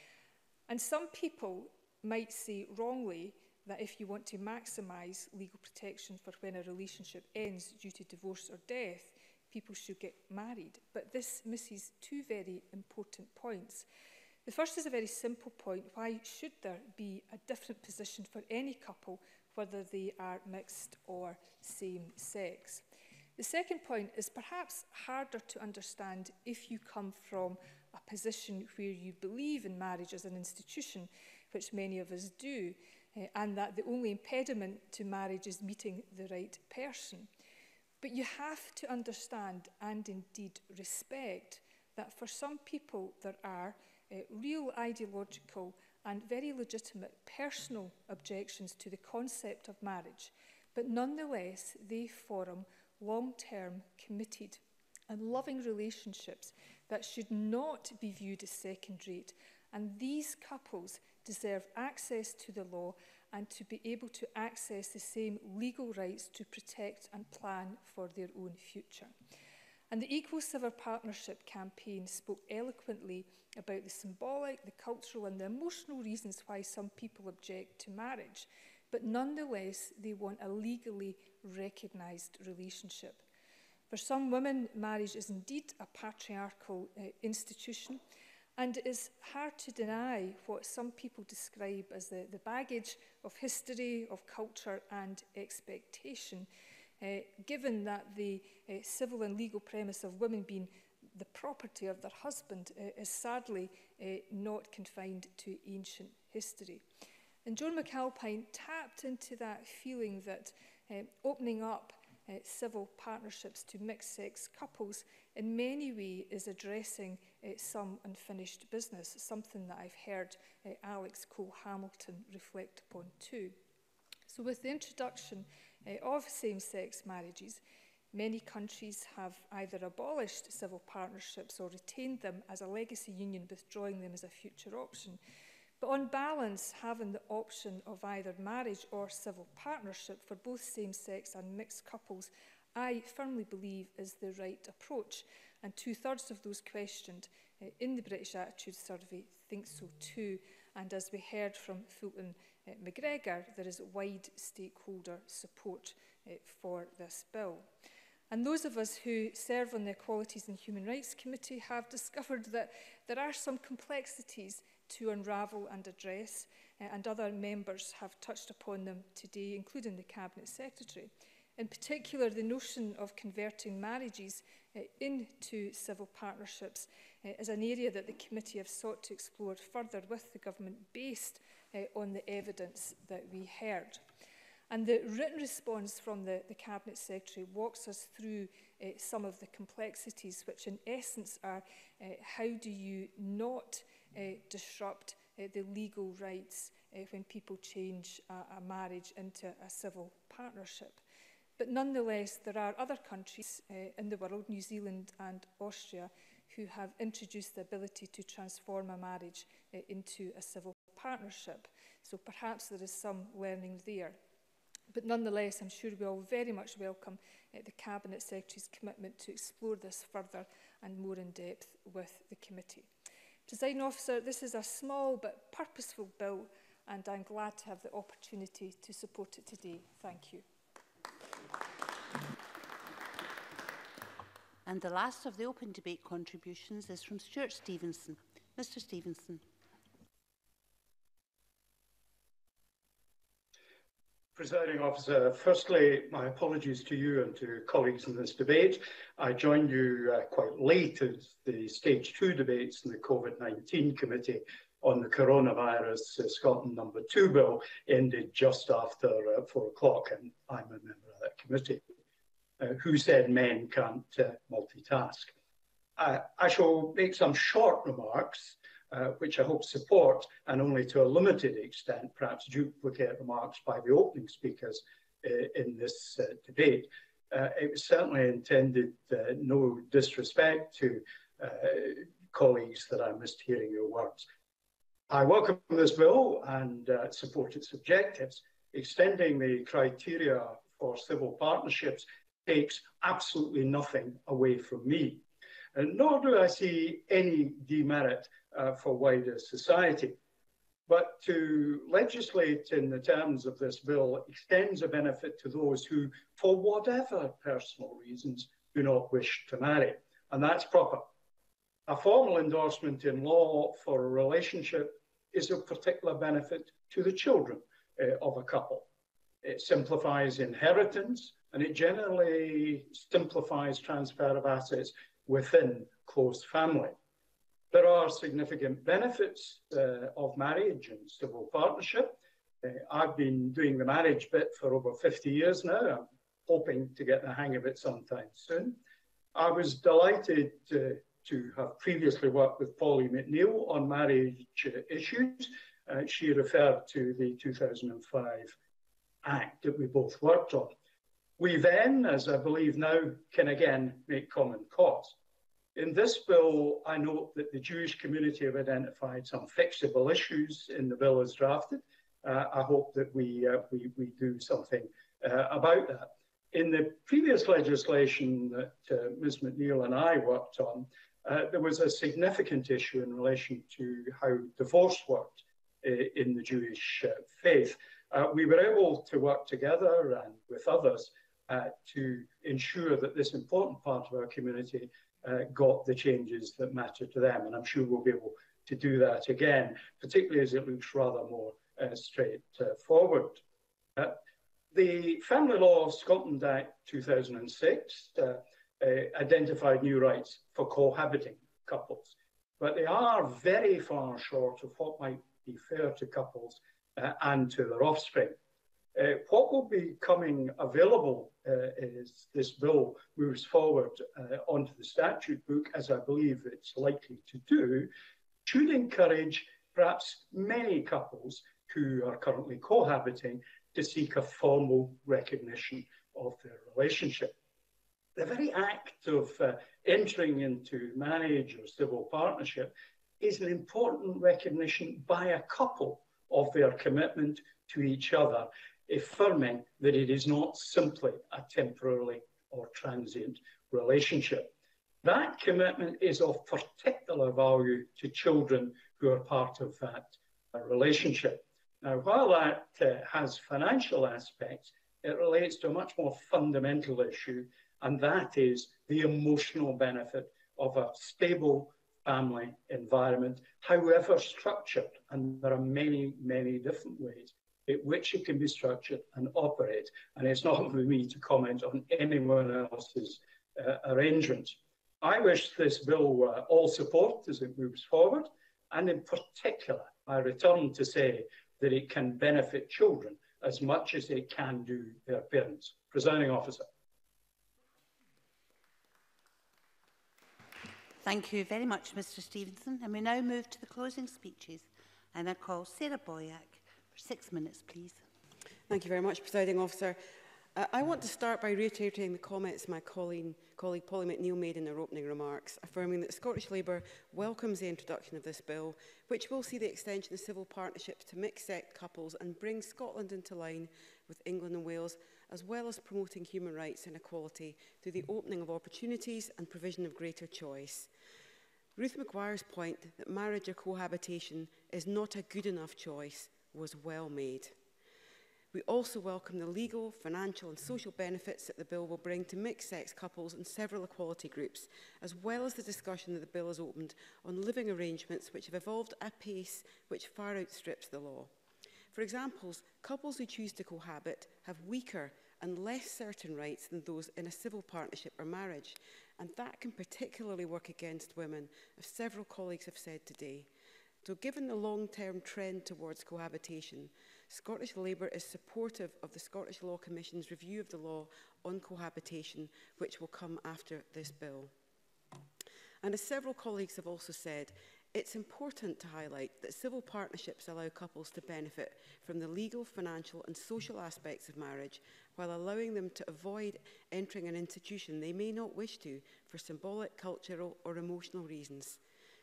Speaker 14: And some people might say wrongly that if you want to maximise legal protection for when a relationship ends due to divorce or death, people should get married. But this misses two very important points. The first is a very simple point. Why should there be a different position for any couple, whether they are mixed or same-sex? The second point is perhaps harder to understand if you come from a position where you believe in marriage as an institution, which many of us do, uh, and that the only impediment to marriage is meeting the right person. But you have to understand and indeed respect that for some people there are uh, real ideological and very legitimate personal objections to the concept of marriage, but nonetheless they form long-term, committed and loving relationships that should not be viewed as second-rate. And these couples deserve access to the law and to be able to access the same legal rights to protect and plan for their own future. And the Equal Civil Partnership campaign spoke eloquently about the symbolic, the cultural and the emotional reasons why some people object to marriage, but nonetheless they want a legally recognised relationship. For some women, marriage is indeed a patriarchal uh, institution, and it is hard to deny what some people describe as the, the baggage of history, of culture and expectation, uh, given that the uh, civil and legal premise of women being the property of their husband uh, is sadly uh, not confined to ancient history. And Joan McAlpine tapped into that feeling that uh, opening up uh, civil partnerships to mixed-sex couples in many ways is addressing uh, some unfinished business, something that I've heard uh, Alex Cole-Hamilton reflect upon too. So with the introduction uh, of same-sex marriages, many countries have either abolished civil partnerships or retained them as a legacy union, withdrawing them as a future option. But on balance, having the option of either marriage or civil partnership for both same-sex and mixed couples, I firmly believe is the right approach. And two-thirds of those questioned uh, in the British Attitude Survey think so too. And as we heard from Fulton uh, McGregor, there is wide stakeholder support uh, for this bill. And those of us who serve on the Equalities and Human Rights Committee have discovered that there are some complexities to unravel and address, uh, and other members have touched upon them today, including the Cabinet Secretary. In particular, the notion of converting marriages uh, into civil partnerships uh, is an area that the committee have sought to explore further with the government, based uh, on the evidence that we heard. And the written response from the, the Cabinet Secretary walks us through uh, some of the complexities, which in essence are uh, how do you not uh, disrupt uh, the legal rights uh, when people change a, a marriage into a civil partnership. But nonetheless, there are other countries uh, in the world, New Zealand and Austria, who have introduced the ability to transform a marriage uh, into a civil partnership. So perhaps there is some learning there. But nonetheless, I'm sure we all very much welcome uh, the Cabinet Secretary's commitment to explore this further and more in depth with the committee. Presiding Officer, this is a small but purposeful bill, and I'm glad to have the opportunity to support it today. Thank you.
Speaker 12: And the last of the open debate contributions is from Stuart Stevenson. Mr Stevenson.
Speaker 15: Presiding Officer, firstly, my apologies to you and to colleagues in this debate. I joined you uh, quite late as the stage two debates in the COVID nineteen committee on the coronavirus uh, Scotland number two bill ended just after uh, four o'clock, and I'm a member of that committee. Uh, who said men can't uh, multitask? Uh, I shall make some short remarks, uh, which I hope support, and only to a limited extent, perhaps duplicate remarks by the opening speakers uh, in this uh, debate. Uh, it was certainly intended uh, no disrespect to uh, colleagues that I missed hearing your words. I welcome this bill and uh, support its objectives. extending the criteria for civil partnerships takes absolutely nothing away from me. And nor do I see any demerit uh, for wider society. But to legislate in the terms of this bill extends a benefit to those who, for whatever personal reasons, do not wish to marry. And that's proper. A formal endorsement in law for a relationship is of particular benefit to the children uh, of a couple. It simplifies inheritance, and it generally simplifies transfer of assets within close family. There are significant benefits uh, of marriage and civil partnership. Uh, I've been doing the marriage bit for over fifty years now. I'm hoping to get the hang of it sometime soon. I was delighted uh, to have previously worked with Polly McNeill on marriage uh, issues. Uh, she referred to the two thousand five Act that we both worked on. We then, as I believe now, can again make common cause. In this bill, I note that the Jewish community have identified some fixable issues in the bill as drafted. Uh, I hope that we, uh, we, we do something uh, about that. In the previous legislation that uh, Miz McNeill and I worked on, uh, there was a significant issue in relation to how divorce worked uh, in the Jewish uh, faith. Uh, we were able to work together and with others uh, to ensure that this important part of our community uh, got the changes that matter to them. And I'm sure we'll be able to do that again, particularly as it looks rather more uh, straightforward. Uh, the Family Law of Scotland Act two thousand six uh, uh, identified new rights for cohabiting couples, but they are very far short of what might be fair to couples Uh, and to their offspring. Uh, what will be coming available uh, is this bill moves forward uh, onto the statute book, as I believe it's likely to do, should encourage perhaps many couples who are currently cohabiting to seek a formal recognition of their relationship. The very act of uh, entering into marriage or civil partnership is an important recognition by a couple of their commitment to each other, affirming that it is not simply a temporary or transient relationship. That commitment is of particular value to children who are part of that uh, relationship. Now, while that uh, has financial aspects, it relates to a much more fundamental issue, and that is the emotional benefit of a stable family environment, however structured, and there are many, many different ways in which it can be structured and operate. And it's not for me to comment on anyone else's uh, arrangement. I wish this bill uh, all support as it moves forward, and in particular, I return to say that it can benefit children as much as it can do their parents. Presiding Officer.
Speaker 12: Thank you very much, Mr Stevenson. And we now move to the closing speeches. And I call Sarah Boyack for six minutes, please.
Speaker 16: Thank you very much, Presiding Officer. Uh, I want to start by reiterating the comments my colleague, colleague Polly McNeill made in her opening remarks, affirming that Scottish Labour welcomes the introduction of this bill, which will see the extension of civil partnerships to mixed-sex couples and bring Scotland into line with England and Wales, as well as promoting human rights and equality through the opening of opportunities and provision of greater choice. Ruth Maguire's point that marriage or cohabitation is not a good enough choice was well made. We also welcome the legal, financial and social benefits that the bill will bring to mixed-sex couples and several equality groups, as well as the discussion that the bill has opened on living arrangements which have evolved at a pace which far outstrips the law. For example, couples who choose to cohabit have weaker and less certain rights than those in a civil partnership or marriage, and that can particularly work against women, as several colleagues have said today. So given the long-term trend towards cohabitation, Scottish Labour is supportive of the Scottish Law Commission's review of the law on cohabitation, which will come after this bill. And as several colleagues have also said, it's important to highlight that civil partnerships allow couples to benefit from the legal, financial and social aspects of marriage, while allowing them to avoid entering an institution they may not wish to for symbolic, cultural or emotional reasons.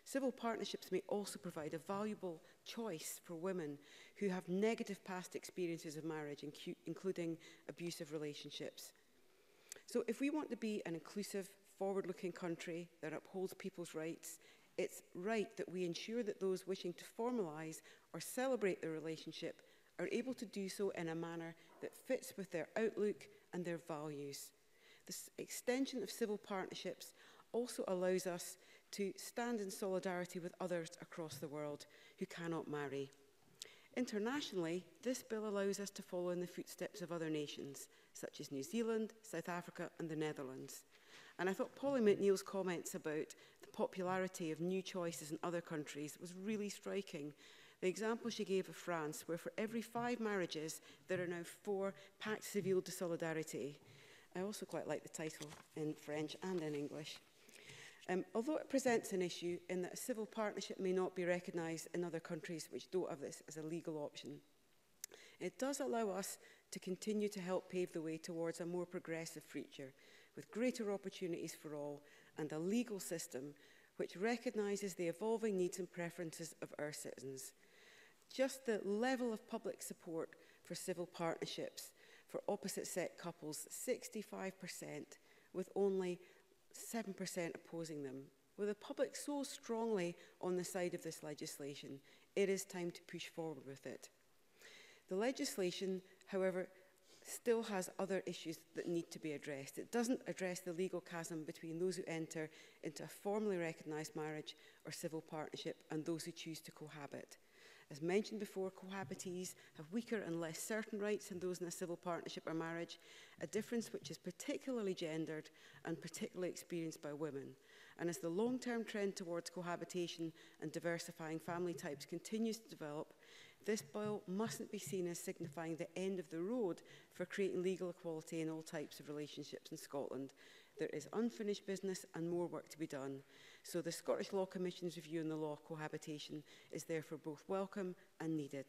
Speaker 16: Civil partnerships may also provide a valuable choice for women who have negative past experiences of marriage, including abusive relationships. So if we want to be an inclusive, forward-looking country that upholds people's rights, it's right that we ensure that those wishing to formalise or celebrate their relationship are able to do so in a manner that fits with their outlook and their values. This extension of civil partnerships also allows us to stand in solidarity with others across the world who cannot marry. Internationally, this bill allows us to follow in the footsteps of other nations, such as New Zealand, South Africa and the Netherlands. And I thought Polly McNeill's comments about the popularity of new choices in other countries was really striking. The example she gave of France, where for every five marriages, there are now four Pacte Civil de Solidarité. I also quite like the title in French and in English. Um, although it presents an issue in that a civil partnership may not be recognised in other countries which don't have this as a legal option, it does allow us to continue to help pave the way towards a more progressive future, with greater opportunities for all and a legal system which recognises the evolving needs and preferences of our citizens. Just the level of public support for civil partnerships for opposite-sex couples, sixty-five percent, with only seven percent opposing them. With the public so strongly on the side of this legislation, it is time to push forward with it. The legislation, however, still has other issues that need to be addressed. It doesn't address the legal chasm between those who enter into a formally recognised marriage or civil partnership and those who choose to cohabit. As mentioned before, cohabitees have weaker and less certain rights than those in a civil partnership or marriage, a difference which is particularly gendered and particularly experienced by women. And as the long-term trend towards cohabitation and diversifying family types continues to develop, this bill mustn't be seen as signifying the end of the road for creating legal equality in all types of relationships in Scotland. There is unfinished business and more work to be done. So the Scottish Law Commission's review on the law of cohabitation is therefore both welcome and needed.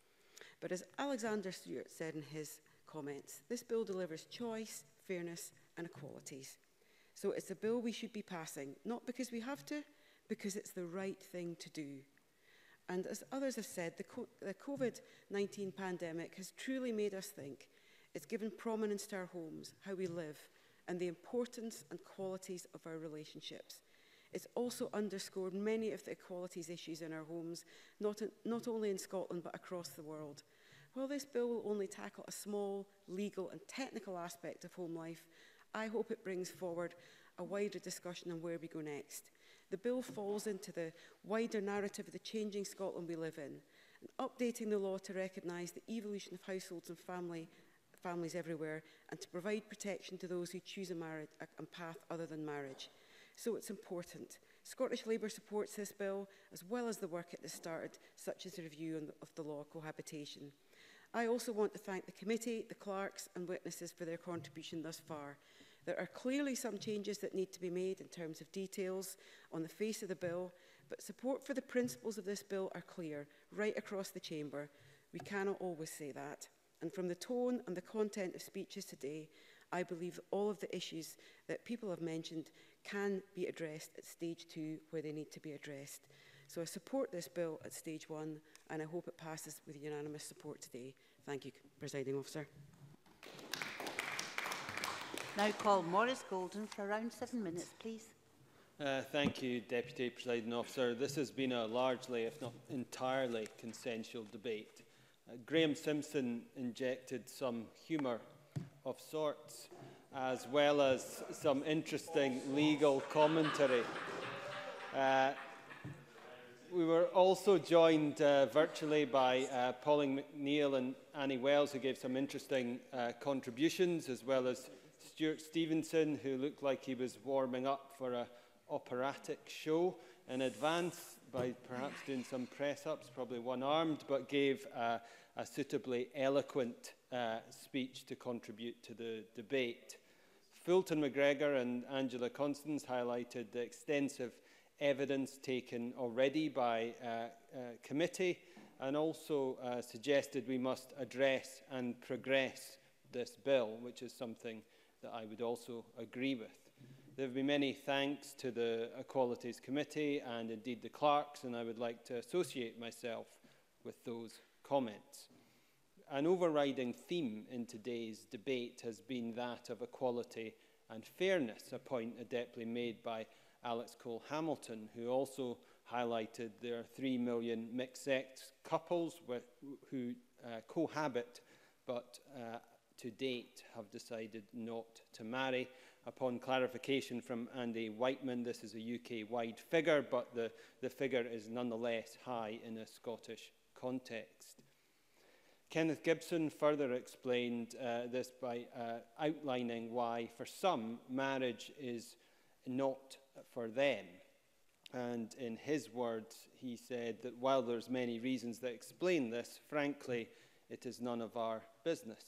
Speaker 16: But as Alexander Stewart said in his comments, this bill delivers choice, fairness and equalities. So it's a bill we should be passing, not because we have to, because it's the right thing to do. And as others have said, the, co the COVID nineteen pandemic has truly made us think. It's given prominence to our homes, how we live, and the importance and qualities of our relationships. It's also underscored many of the equalities issues in our homes, not, in, not only in Scotland but across the world. While this bill will only tackle a small legal and technical aspect of home life, I hope it brings forward a wider discussion on where we go next. The bill falls into the wider narrative of the changing Scotland we live in, and updating the law to recognise the evolution of households and family, families everywhere, and to provide protection to those who choose a, marriage, a, a path other than marriage. So it's important. Scottish Labour supports this bill, as well as the work it has started, such as the review on the, of the law of cohabitation. I also want to thank the committee, the clerks and witnesses for their contribution thus far. There are clearly some changes that need to be made in terms of details on the face of the bill, but support for the principles of this bill are clear, right across the chamber. We cannot always say that. And from the tone and the content of speeches today, I believe that all of the issues that people have mentioned can be addressed at stage two where they need to be addressed. So I support this bill at stage one, and I hope it passes with unanimous support today. Thank you, Presiding Officer.
Speaker 12: Now call Maurice Golden for around seven minutes, please.
Speaker 17: Uh, thank you, Deputy Presiding Officer. This has been a largely, if not entirely, consensual debate. Uh, Graham Simpson injected some humour of sorts, as well as some interesting legal commentary. Uh, we were also joined uh, virtually by uh, Pauline McNeill and Annie Wells, who gave some interesting uh, contributions, as well as Stuart Stevenson, who looked like he was warming up for an operatic show in advance by perhaps doing some press-ups, probably one-armed, but gave uh, a suitably eloquent uh, speech to contribute to the debate. Fulton McGregor and Angela Constance highlighted the extensive evidence taken already by uh, uh, committee, and also uh, suggested we must address and progress this bill, which is something that I would also agree with. There have been many thanks to the Equalities Committee and indeed the clerks, and I would like to associate myself with those comments. An overriding theme in today's debate has been that of equality and fairness, a point adeptly made by Alex Cole-Hamilton, who also highlighted there are three million mixed-sex couples with, who uh, cohabit, but uh, to date have decided not to marry. Upon clarification from Andy Whiteman, this is a U K-wide figure, but the, the figure is nonetheless high in a Scottish context. Kenneth Gibson further explained uh, this by uh, outlining why, for some, marriage is not for them. And in his words, he said that while there's many reasons that explain this, frankly, it is none of our business.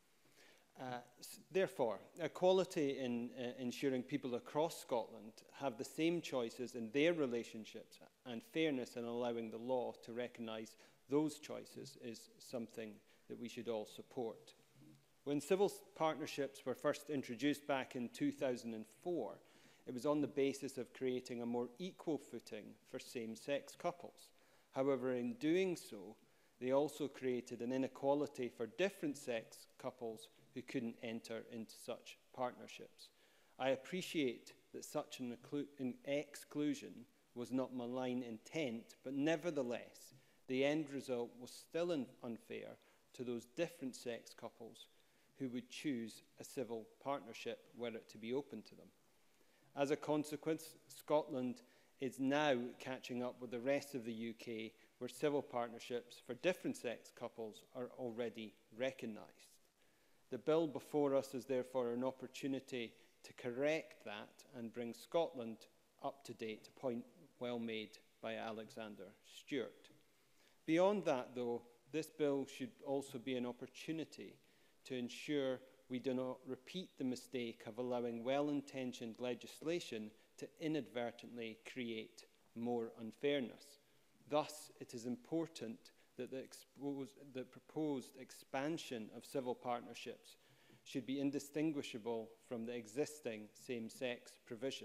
Speaker 17: Uh, therefore, equality in uh, ensuring people across Scotland have the same choices in their relationships and fairness in allowing the law to recognise those choices is something that we should all support. When civil partnerships were first introduced back in two thousand four, it was on the basis of creating a more equal footing for same-sex couples. However, in doing so, they also created an inequality for different-sex couples who couldn't enter into such partnerships. I appreciate that such an, an exclusion was not malign intent, but nevertheless, the end result was still unfair to those different-sex couples who would choose a civil partnership were it to be open to them. As a consequence, Scotland is now catching up with the rest of the U K, where civil partnerships for different-sex couples are already recognised. The bill before us is therefore an opportunity to correct that and bring Scotland up to date, a point well made by Alexander Stewart. Beyond that, though, this bill should also be an opportunity to ensure we do not repeat the mistake of allowing well-intentioned legislation to inadvertently create more unfairness. Thus, it is important that the, exposed, the proposed expansion of civil partnerships should be indistinguishable from the existing same-sex provision.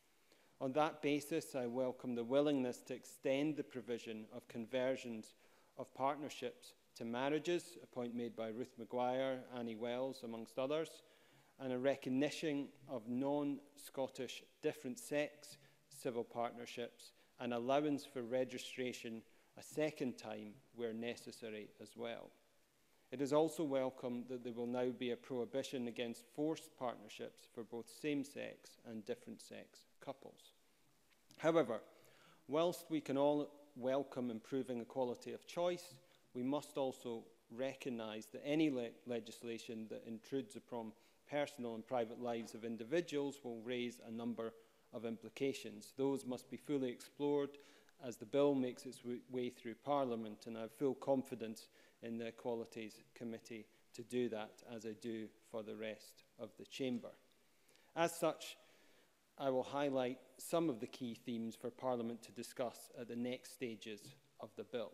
Speaker 17: On that basis, I welcome the willingness to extend the provision of conversions of partnerships to marriages, a point made by Ruth Maguire, Annie Wells, amongst others, and a recognition of non-Scottish different-sex civil partnerships and allowance for registration a second time where necessary as well. It is also welcome that there will now be a prohibition against forced partnerships for both same-sex and different-sex couples. However, whilst we can all welcome improving equality of choice, we must also recognise that any le legislation that intrudes upon personal and private lives of individuals will raise a number of implications. Those must be fully explored as the bill makes its way through Parliament, and I have full confidence in the Equalities Committee to do that, as I do for the rest of the Chamber. As such, I will highlight some of the key themes for Parliament to discuss at the next stages of the bill.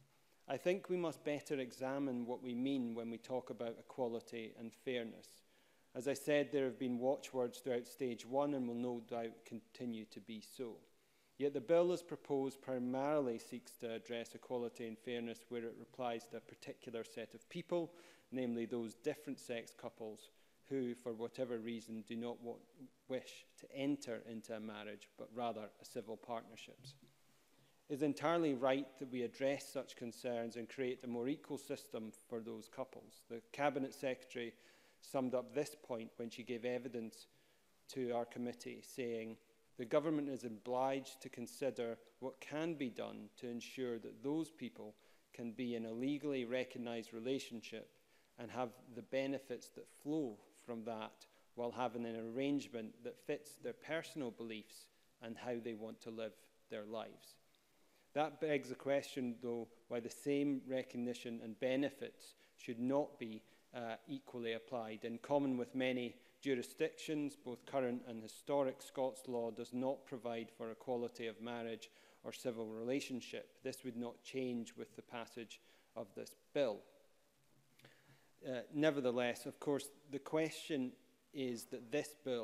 Speaker 17: I think we must better examine what we mean when we talk about equality and fairness. As I said, there have been watchwords throughout stage one and will no doubt continue to be so. Yet the bill as proposed primarily seeks to address equality and fairness where it applies to a particular set of people, namely those different-sex couples who, for whatever reason, do not want, wish to enter into a marriage, but rather a civil partnerships. It is entirely right that we address such concerns and create a more equal system for those couples. The Cabinet Secretary summed up this point when she gave evidence to our committee, saying, "The government is obliged to consider what can be done to ensure that those people can be in a legally recognised relationship and have the benefits that flow from that while having an arrangement that fits their personal beliefs and how they want to live their lives." That begs the question, though, why the same recognition and benefits should not be uh, equally applied. In common with many jurisdictions, both current and historic, Scots law does not provide for equality of marriage or civil relationship. This would not change with the passage of this bill. Uh, nevertheless, of course, the question is that this bill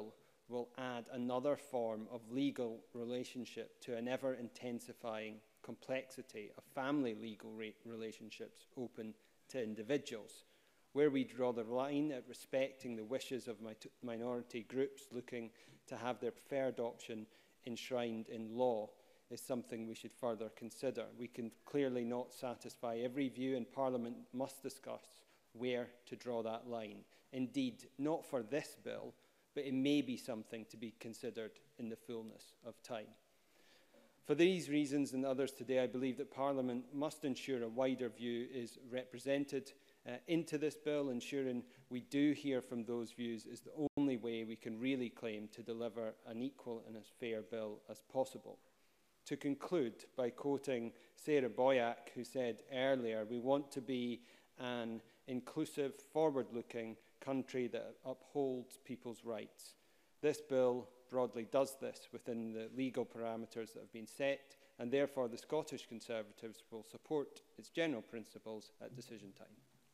Speaker 17: will add another form of legal relationship to an ever-intensifying complexity of family legal re relationships open to individuals. Where we draw the line at respecting the wishes of mi minority groups looking to have their preferred option enshrined in law is something we should further consider. We can clearly not satisfy every view, and Parliament must discuss where to draw that line. Indeed, not for this bill, but it may be something to be considered in the fullness of time. For these reasons and others today, I believe that Parliament must ensure a wider view is represented uh, into this bill. Ensuring we do hear from those views is the only way we can really claim to deliver an equal and as fair bill as possible. To conclude by quoting Sarah Boyack, who said earlier, we want to be an inclusive, forward-looking country that upholds people's rights. This bill broadly does this within the legal parameters that have been set, and therefore the Scottish Conservatives will support its general principles at decision time.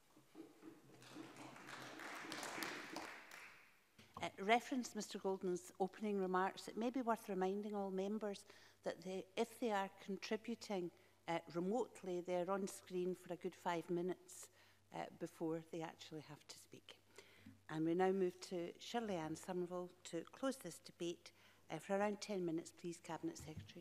Speaker 12: Uh, reference Mr Golden's opening remarks, it may be worth reminding all members that they, if they are contributing uh, remotely, they're on screen for a good five minutes uh, before they actually have to speak. And we now move to Shirley Ann Somerville to close this debate. Uh, for around ten minutes, please, Cabinet Secretary.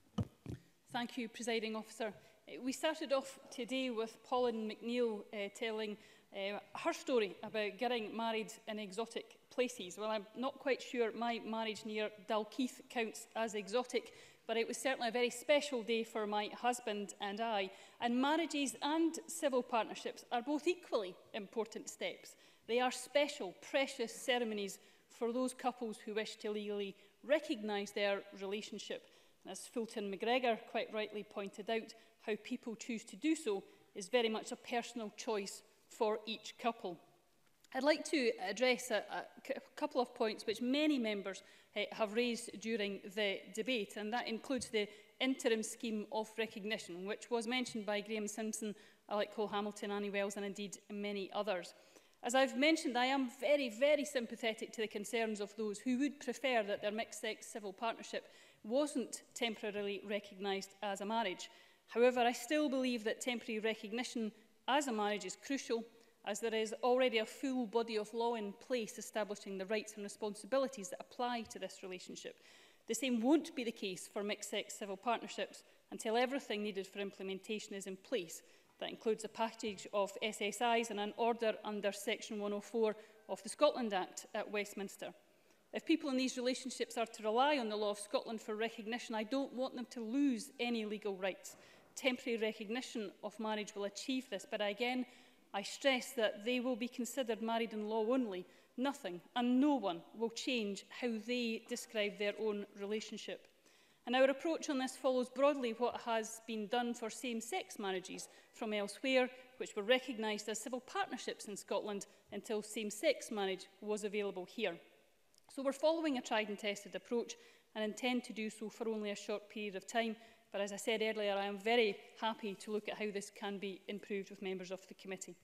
Speaker 2: Thank you, Presiding Officer. Uh, we started off today with Pauline McNeill uh, telling uh, her story about getting married in exotic places. Well, I'm not quite sure my marriage near Dalkeith counts as exotic, but it was certainly a very special day for my husband and I. And marriages and civil partnerships are both equally important steps. They are special, precious ceremonies for those couples who wish to legally recognise their relationship. As Fulton McGregor quite rightly pointed out, how people choose to do so is very much a personal choice for each couple. I'd like to address a, a couple of points which many members uh, have raised during the debate, and that includes the interim scheme of recognition, which was mentioned by Graham Simpson, Alec Cole-Hamilton, Annie Wells and indeed many others. As I've mentioned, I am very, very sympathetic to the concerns of those who would prefer that their mixed-sex civil partnership wasn't temporarily recognised as a marriage. However, I still believe that temporary recognition as a marriage is crucial, as there is already a full body of law in place establishing the rights and responsibilities that apply to this relationship. The same won't be the case for mixed-sex civil partnerships until everything needed for implementation is in place. That includes a package of S S Is and an order under Section one oh four of the Scotland Act at Westminster. If people in these relationships are to rely on the law of Scotland for recognition, I don't want them to lose any legal rights. Temporary recognition of marriage will achieve this, but again, I stress that they will be considered married in law only. Nothing and no one will change how they describe their own relationship. And our approach on this follows broadly what has been done for same-sex marriages from elsewhere, which were recognised as civil partnerships in Scotland until same-sex marriage was available here. So we're following a tried and tested approach and intend to do so for only a short period of time. But as I said earlier, I am very happy to look at how this can be improved with members of the committee.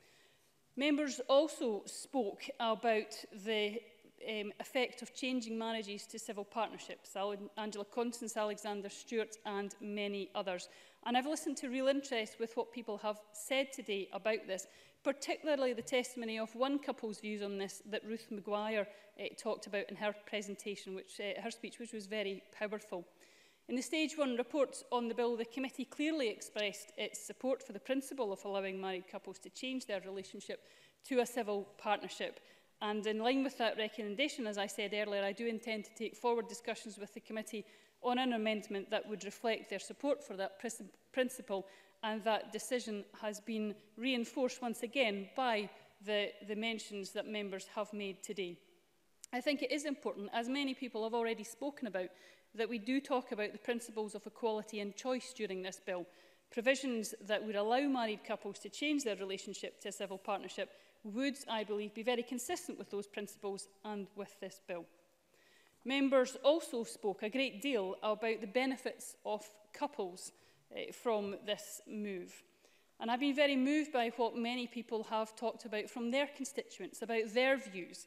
Speaker 2: Members also spoke about the um, effect of changing marriages to civil partnerships. Angela Constance, Alexander Stewart and many others. And I've listened to real interest with what people have said today about this, particularly the testimony of one couple's views on this that Ruth Maguire uh, talked about in her presentation, which, uh, her speech, which was very powerful. In the Stage one report on the bill, the committee clearly expressed its support for the principle of allowing married couples to change their relationship to a civil partnership. And in line with that recommendation, as I said earlier, I do intend to take forward discussions with the committee on an amendment that would reflect their support for that principle, and that decision has been reinforced once again by the, the mentions that members have made today. I think it is important, as many people have already spoken about, that we do talk about the principles of equality and choice during this bill. Provisions that would allow married couples to change their relationship to a civil partnership would, I believe, be very consistent with those principles and with this bill. Members also spoke a great deal about the benefits of couples uh, from this move. And I've been very moved by what many people have talked about from their constituents, about their views.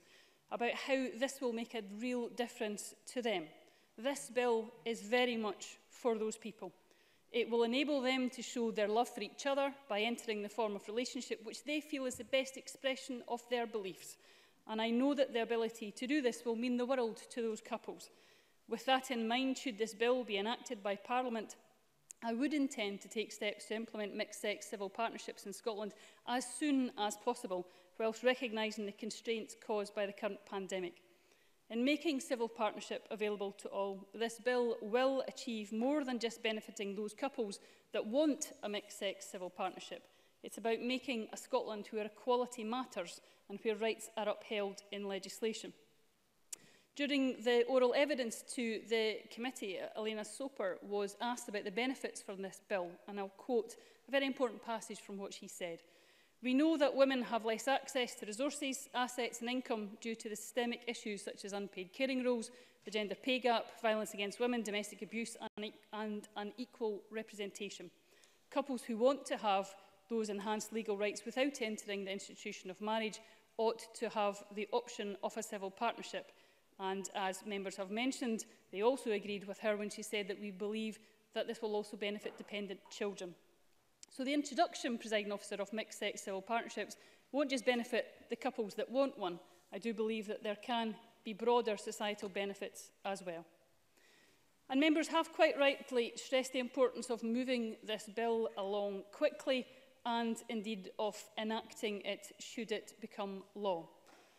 Speaker 2: about how this will make a real difference to them. This bill is very much for those people. It will enable them to show their love for each other by entering the form of relationship which they feel is the best expression of their beliefs. And I know that the ability to do this will mean the world to those couples. With that in mind, should this bill be enacted by Parliament, I would intend to take steps to implement mixed-sex civil partnerships in Scotland as soon as possible, whilst recognising the constraints caused by the current pandemic. In making civil partnership available to all, this bill will achieve more than just benefiting those couples that want a mixed-sex civil partnership. It's about making a Scotland where equality matters and where rights are upheld in legislation. During the oral evidence to the committee, Elena Soper was asked about the benefits from this bill, and I'll quote a very important passage from what she said. We know that women have less access to resources, assets and income due to the systemic issues such as unpaid caring roles, the gender pay gap, violence against women, domestic abuse and, and unequal representation. Couples who want to have those enhanced legal rights without entering the institution of marriage ought to have the option of a civil partnership. And as members have mentioned, they also agreed with her when she said that we believe that this will also benefit dependent children. So the introduction, presiding officer, of mixed-sex civil partnerships won't just benefit the couples that want one. I do believe that there can be broader societal benefits as well. And members have quite rightly stressed the importance of moving this bill along quickly and indeed of enacting it should it become law.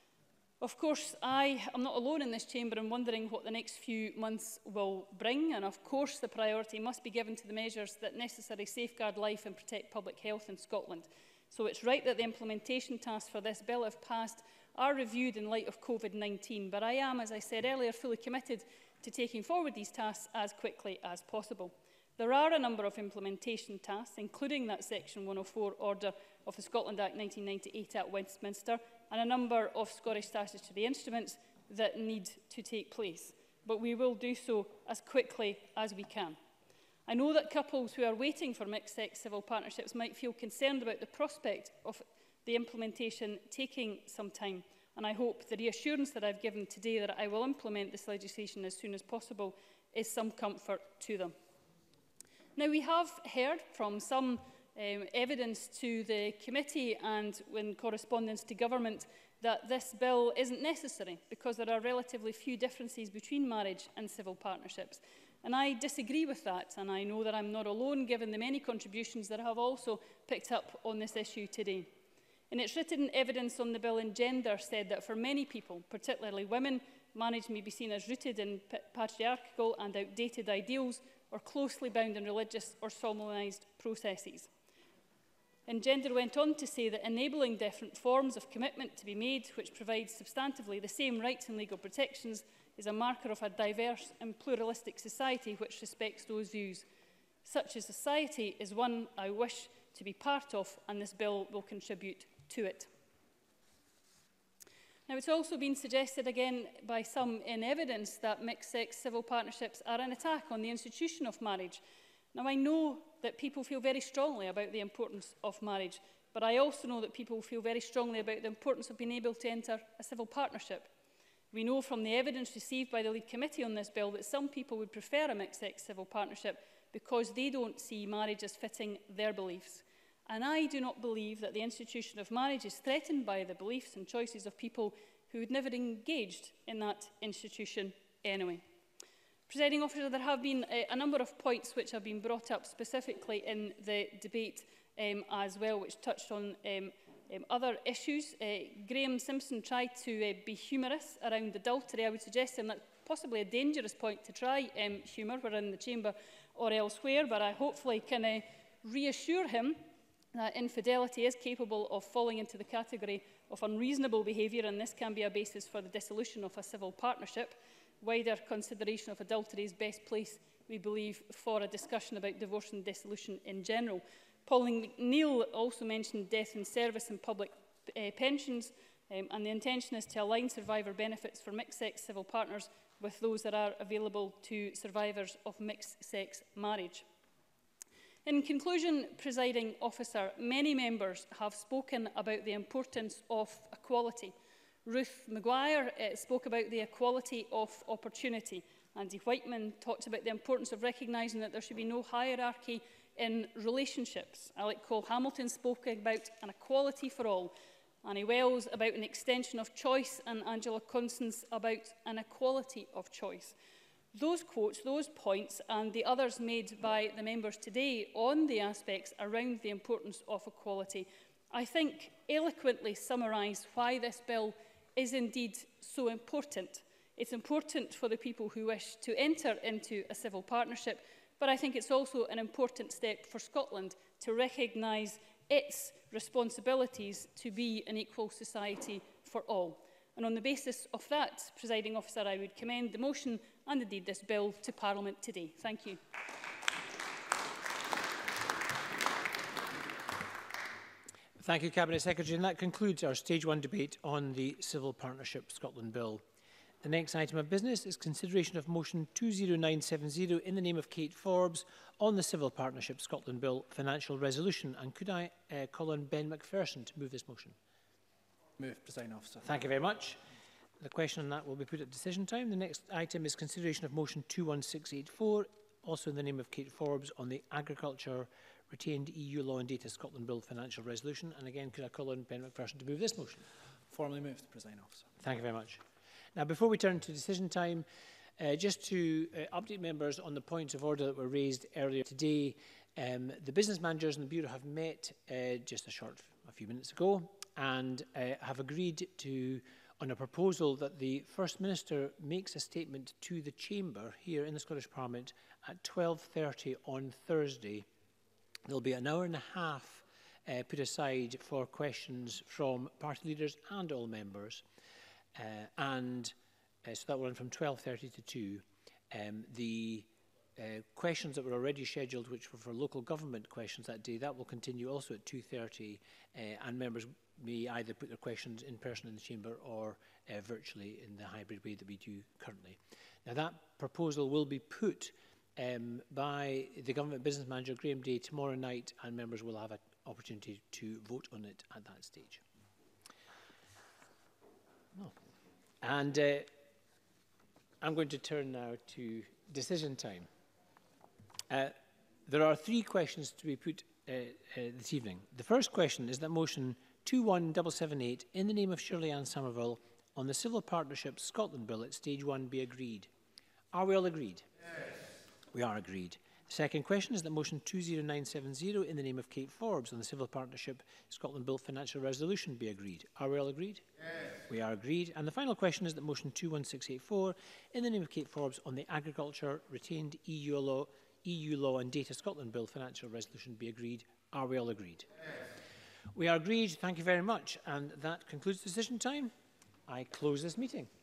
Speaker 2: Of course, I am not alone in this chamber in wondering what the next few months will bring, and of course the priority must be given to the measures that necessarily safeguard life and protect public health in Scotland. So it's right that the implementation tasks for this bill, if passed, are reviewed in light of COVID nineteen, but I am, as I said earlier, fully committed to taking forward these tasks as quickly as possible. There are a number of implementation tasks, including that Section one oh four order of the Scotland Act nineteen ninety-eight at Westminster, and a number of Scottish statutory instruments that need to take place. But we will do so as quickly as we can. I know that couples who are waiting for mixed-sex civil partnerships might feel concerned about the prospect of the implementation taking some time, and I hope the reassurance that I've given today that I will implement this legislation as soon as possible is some comfort to them. Now, we have heard from some um, evidence to the committee and in correspondence to government that this bill isn't necessary because there are relatively few differences between marriage and civil partnerships. And I disagree with that, and I know that I'm not alone given the many contributions that have also picked up on this issue today. In its written evidence on the bill in Gender said that for many people, particularly women, marriage may be seen as rooted in patriarchal and outdated ideals or closely bound in religious or solemnised processes. And Gender went on to say that enabling different forms of commitment to be made, which provides substantively the same rights and legal protections, is a marker of a diverse and pluralistic society which respects those views. Such a society is one I wish to be part of, and this bill will contribute to it. Now, it's also been suggested again by some in evidence that mixed-sex civil partnerships are an attack on the institution of marriage. Now, I know that people feel very strongly about the importance of marriage, but I also know that people feel very strongly about the importance of being able to enter a civil partnership. We know from the evidence received by the lead committee on this bill that some people would prefer a mixed-sex civil partnership because they don't see marriage as fitting their beliefs. And I do not believe that the institution of marriage is threatened by the beliefs and choices of people who had never engaged in that institution anyway. Presiding officer, there have been a, a number of points which have been brought up specifically in the debate um, as well, which touched on um, um, other issues. Uh, Graham Simpson tried to uh, be humorous around adultery. I would suggest to him that's possibly a dangerous point to try um, humour, whether in the chamber or elsewhere, but I hopefully can uh, reassure him that infidelity is capable of falling into the category of unreasonable behaviour, and this can be a basis for the dissolution of a civil partnership. Wider consideration of adultery is best placed, we believe, for a discussion about divorce and dissolution in general. Pauline McNeill also mentioned death in service and public uh, pensions, um, and the intention is to align survivor benefits for mixed-sex civil partners with those that are available to survivors of mixed-sex marriage. In conclusion, presiding officer, many members have spoken about the importance of equality. Ruth Maguire uh, spoke about the equality of opportunity. Andy Whiteman talked about the importance of recognising that there should be no hierarchy in relationships. Alec Cole-Hamilton spoke about an equality for all. Annie Wells about an extension of choice, and Angela Constance about an equality of choice. Those quotes, those points, and the others made by the members today on the aspects around the importance of equality, I think eloquently summarise why this bill is indeed so important. It's important for the people who wish to enter into a civil partnership, but I think it's also an important step for Scotland to recognise its responsibilities to be an equal society for all. And on the basis of that, Presiding Officer, I would commend the motion and indeed this bill to Parliament today. Thank you.
Speaker 18: Thank you, Cabinet Secretary. And that concludes our Stage one debate on the Civil Partnership Scotland Bill. The next item of business is consideration of motion two zero nine seven zero in the name of Kate Forbes on the Civil Partnership Scotland Bill financial resolution. And could I uh, call on Ben McPherson to move this motion?
Speaker 19: Move, Presiding Officer.
Speaker 18: Thank you very much. The question on that will be put at decision time. The next item is consideration of motion two one six eight four, also in the name of Kate Forbes, on the Agriculture Retained E U Law and Data Scotland Bill financial resolution. And again, could I call on Ben McPherson to move this motion?
Speaker 19: Formally moved, Presiding Officer.
Speaker 18: Thank you very much. Now, before we turn to decision time, uh, just to uh, update members on the points of order that were raised earlier today, um, the business managers and the Bureau have met uh, just a short a few minutes ago and uh, have agreed to on a proposal that the First Minister makes a statement to the Chamber here in the Scottish Parliament at twelve thirty on Thursday. There will be an hour and a half uh, put aside for questions from party leaders and all members. Uh, and uh, so that will run from twelve thirty to two. Um, the uh, questions that were already scheduled, which were for local government questions that day, that will continue also at two thirty, uh, and members may either put their questions in person in the chamber or uh, virtually in the hybrid way that we do currently. Now, that proposal will be put um, by the Government Business Manager, Graham Day, tomorrow night, and members will have an opportunity to vote on it at that stage. Oh. And uh, I'm going to turn now to decision time. Uh, there are three questions to be put uh, uh, this evening. The first question is that motion two one seven seven eight in the name of Shirley Ann Somerville on the Civil Partnership Scotland Bill at stage one be agreed. Are we all agreed? Yes. We are agreed. The second question is that motion two zero nine seven zero in the name of Kate Forbes on the Civil Partnership Scotland Bill financial resolution be agreed. Are we all agreed? Yes. We are agreed. And the final question is that motion two one six eight four in the name of Kate Forbes on the Agriculture Retained E U Law, E U Law and Data Scotland Bill financial resolution be agreed. Are we all agreed? Yes. We are agreed. Thank you very much. And that concludes decision time. I close this meeting.